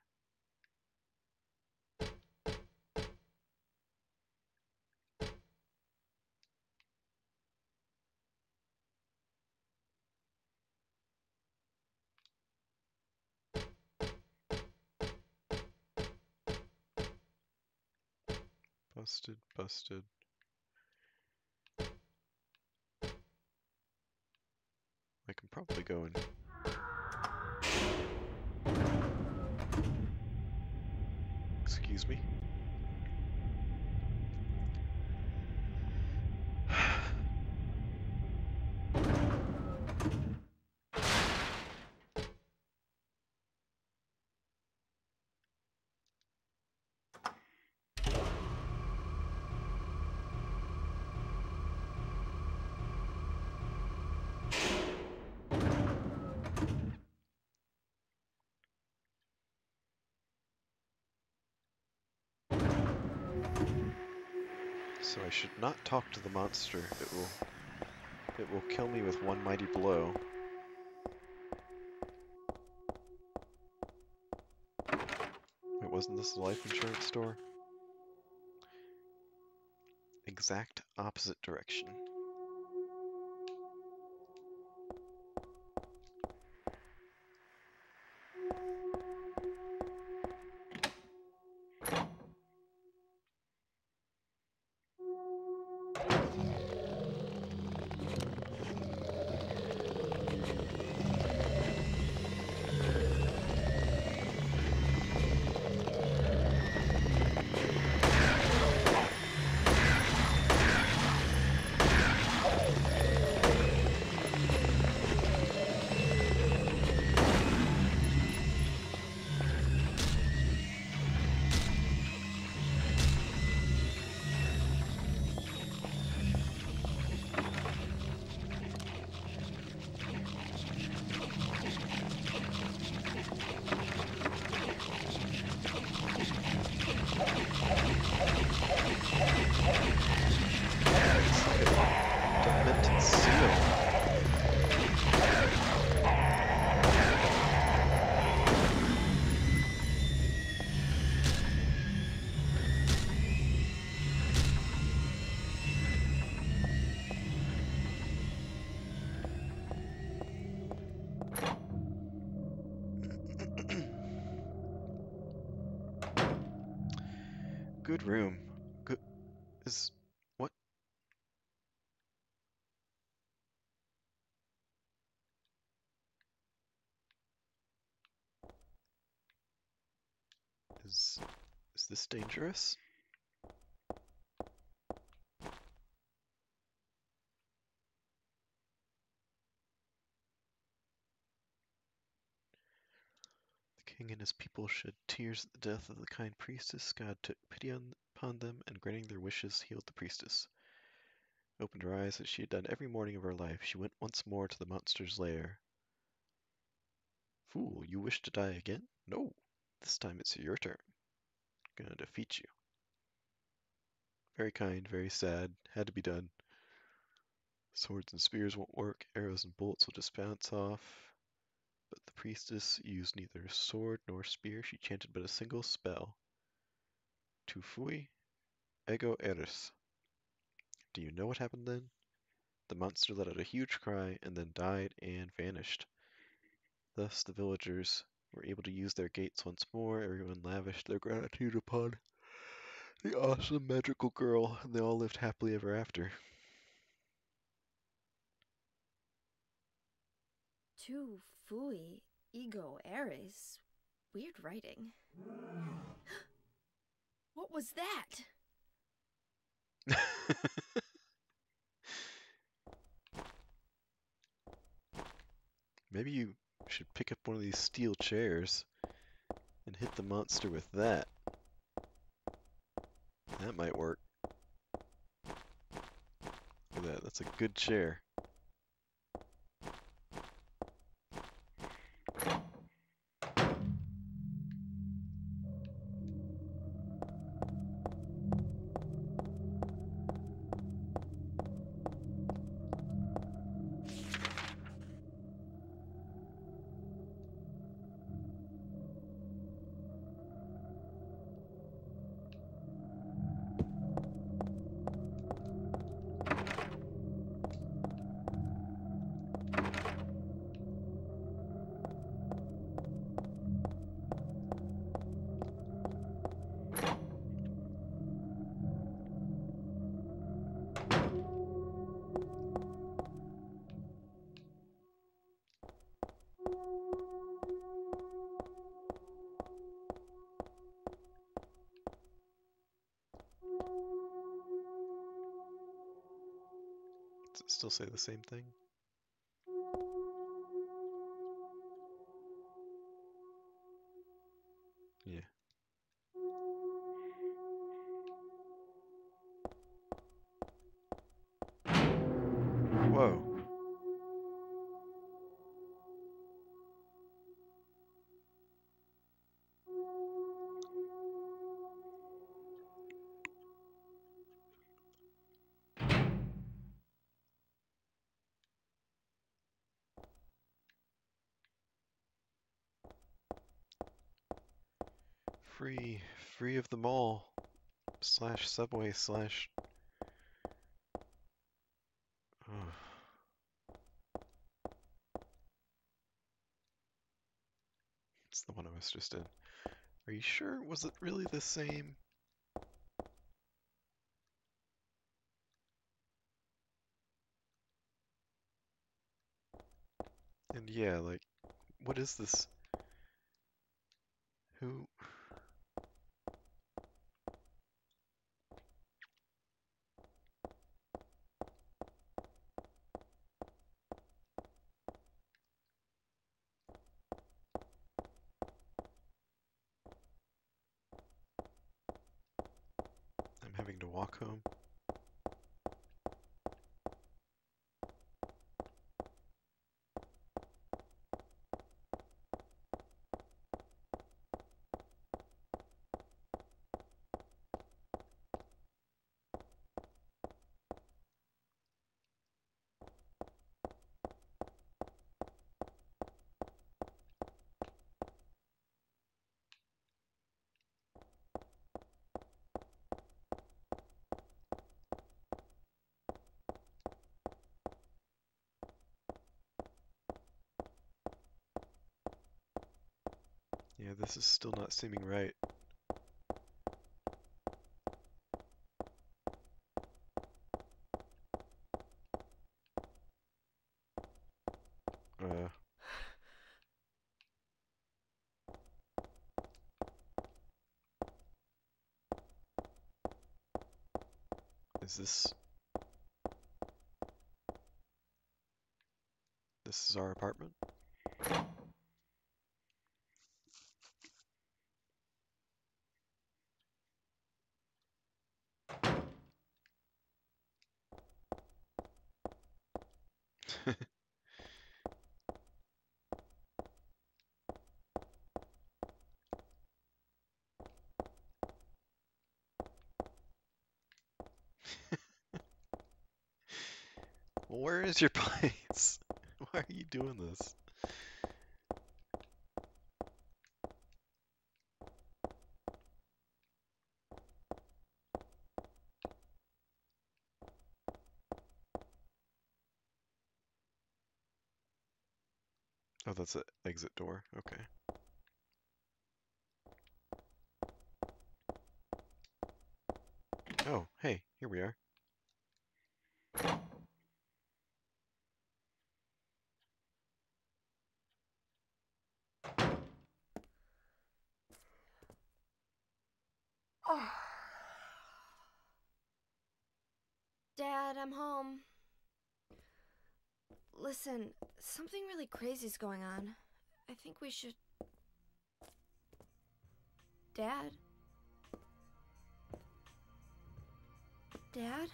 Busted, busted. I can probably go and. Excuse me. So I should not talk to the monster. It will it will kill me with one mighty blow. Wait, wasn't this the life insurance store? Exact opposite direction. Demented seal. Good room. Good is what? Is is this dangerous? The king and his people shed tears at the death of the kind priestess. God took pity on, upon them, and granting their wishes, healed the priestess. Opened her eyes as she had done every morning of her life. She went once more to the monster's lair. Fool, you wish to die again? No, this time it's your turn. I'm gonna defeat you. Very kind, very sad. Had to be done. Swords and spears won't work. Arrows and bullets will just bounce off. But the priestess used neither sword nor spear. She chanted but a single spell. Tu fui, ego eris. Do you know what happened then? The monster let out a huge cry and then died and vanished. Thus the villagers were able to use their gates once more. Everyone lavished their gratitude upon the awesome magical girl, and they all lived happily ever after. Tu fui, ego eris. Weird writing. What was that? Maybe you should pick up one of these steel chairs and hit the monster with that. That might work. Look at that, that's a good chair. Does it still say the same thing? Yeah. Whoa. Free, free of them all. Slash subway slash. Oh. It's the one I was just in. Are you sure? Was it really the same? And yeah, like, what is this? Who? I'm having to walk home. Yeah, this is still not seeming right. Uh. Is this... This is our apartment? Well, where is your place? Why are you doing this? Oh, that's an exit door. Okay. Oh, hey, here we are. Dad, I'm home. Listen, something really crazy's going on. I think we should... Dad? Dad?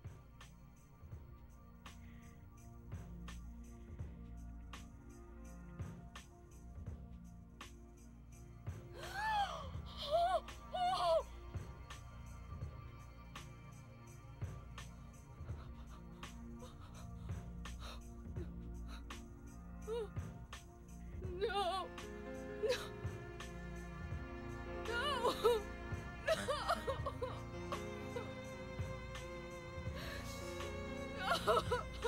No! No! No! No!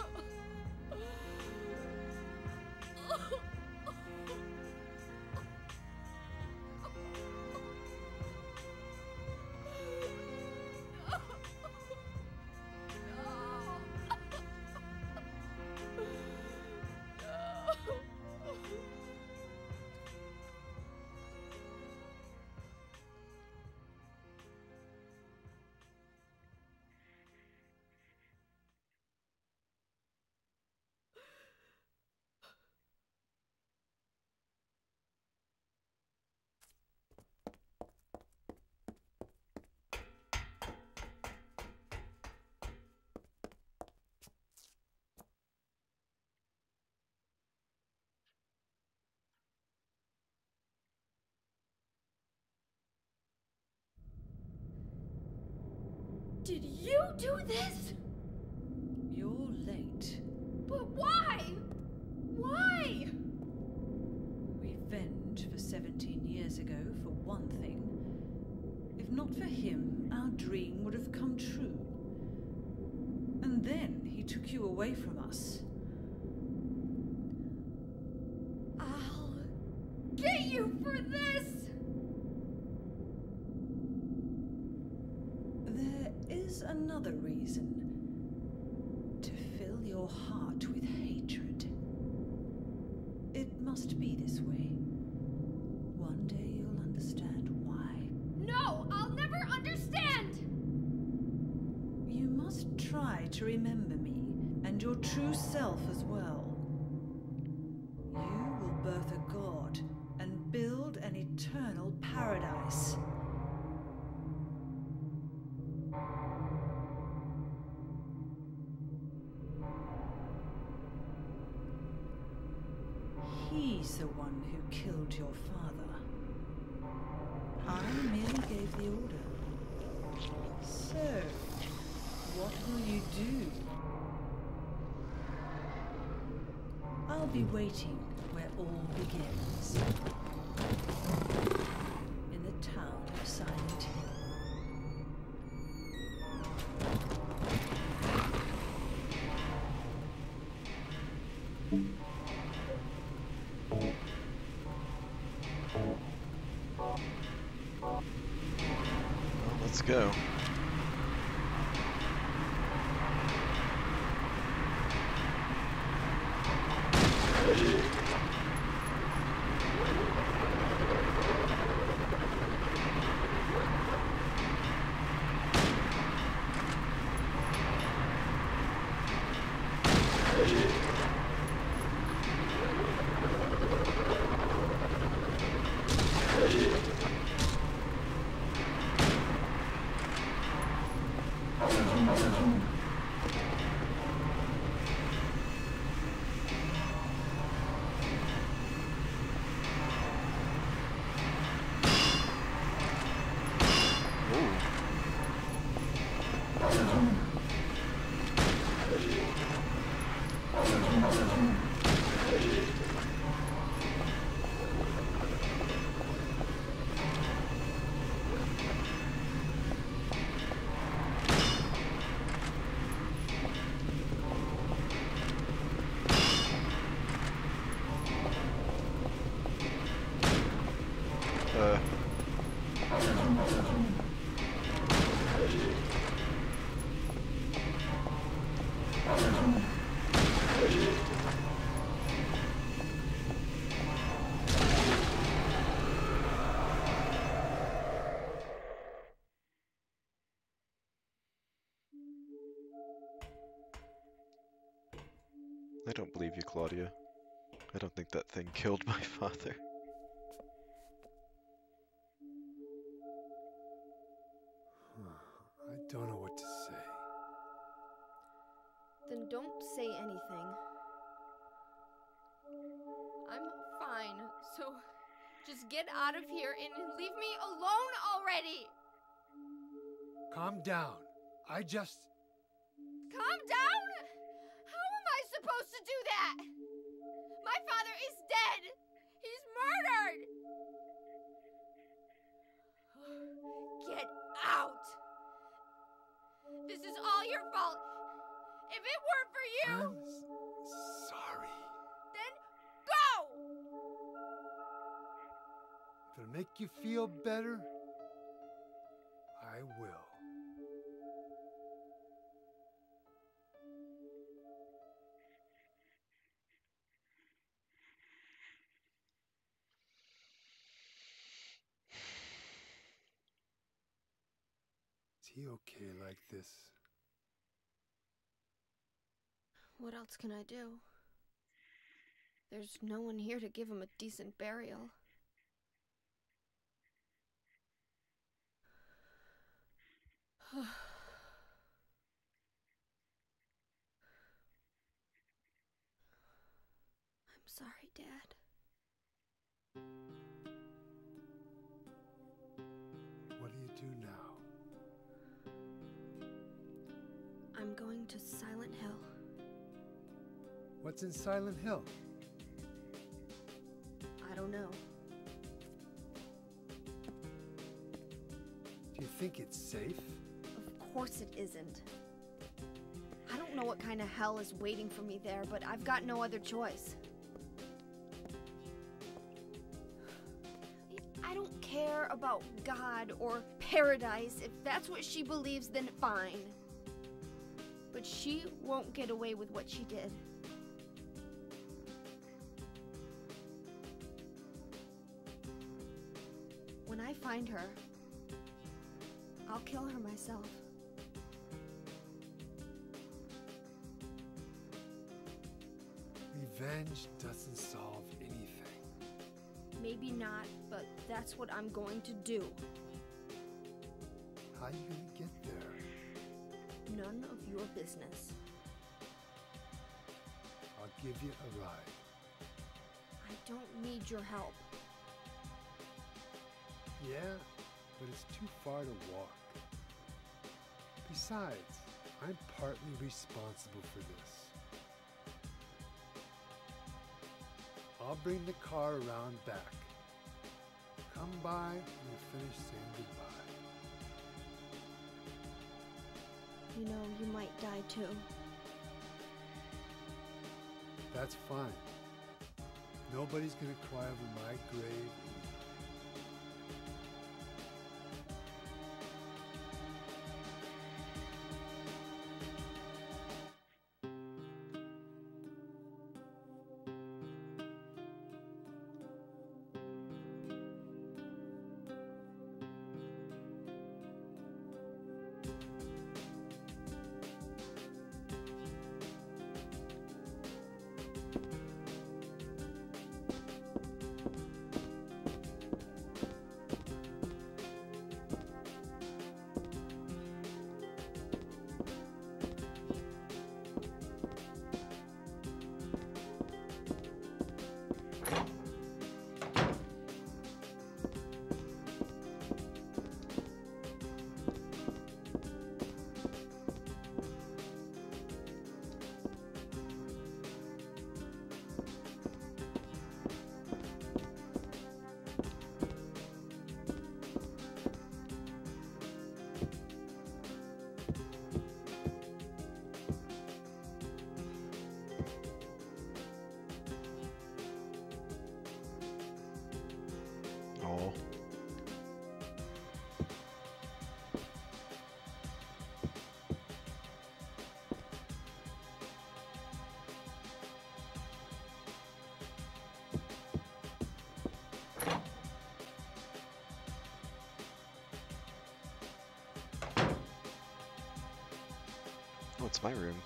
Did you do this? You're late. But why? Why? Revenge for seventeen years ago, for one thing. If not for him, our dream would have come true. And then he took you away from us. I'll get you for this! There is another reason. To fill your heart with hatred. It must be this way. One day you'll understand why. No, I'll never understand! You must try to remember me, and your true self as well. You will birth a god, and build an eternal paradise. He's the one who killed your father. I merely gave the order. So, what will you do? I'll be waiting where all begins. In the town of Silent Hill. Well, let's go. Uh... I don't believe you, Claudia. I don't think that thing killed my father. I don't know what to say. Then don't say anything. I'm fine, so just get out of here and leave me alone already! Calm down. I just... Calm down? How am I supposed to do that? My father is dead! He's murdered! Get out! This is all your fault! If it weren't for you... I'm s- sorry. Then go! If it'll make you feel better, I will. Is he okay like this? What else can I do? There's no one here to give him a decent burial. I'm sorry, Dad. What do you do now? I'm going to Silent Hill. What's in Silent Hill? I don't know. Do you think it's safe? Of course it isn't. I don't know what kind of hell is waiting for me there, but I've got no other choice. I don't care about God or paradise. If that's what she believes, then fine. But she won't get away with what she did. When I find her, I'll kill her myself. Revenge doesn't solve anything. Maybe not, but that's what I'm going to do. How are you gonna get there? None of your business. I'll give you a ride. I don't need your help. Yeah, but it's too far to walk. Besides, I'm partly responsible for this. I'll bring the car around back. Come by when you finish saying goodbye. You know, you might die too. That's fine. Nobody's gonna cry over my grave. it's my room.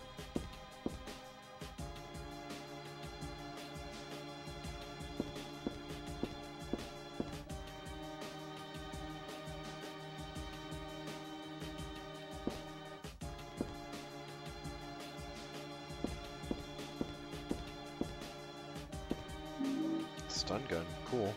Stun gun, cool.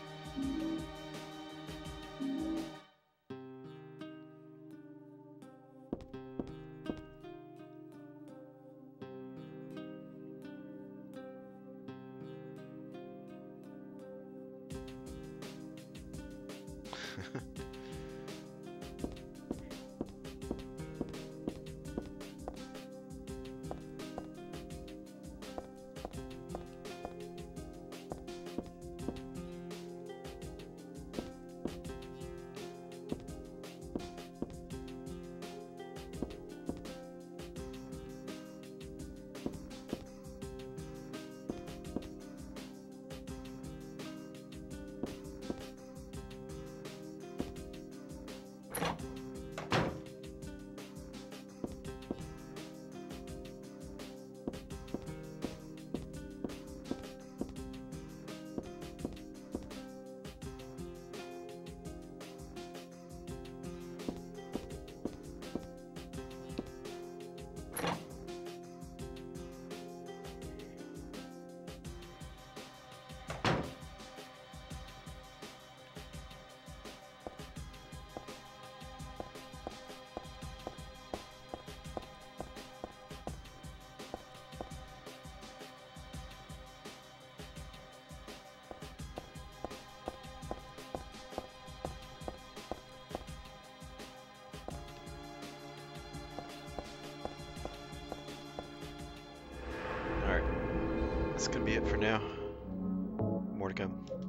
Alright, that's gonna be it for now. More to come.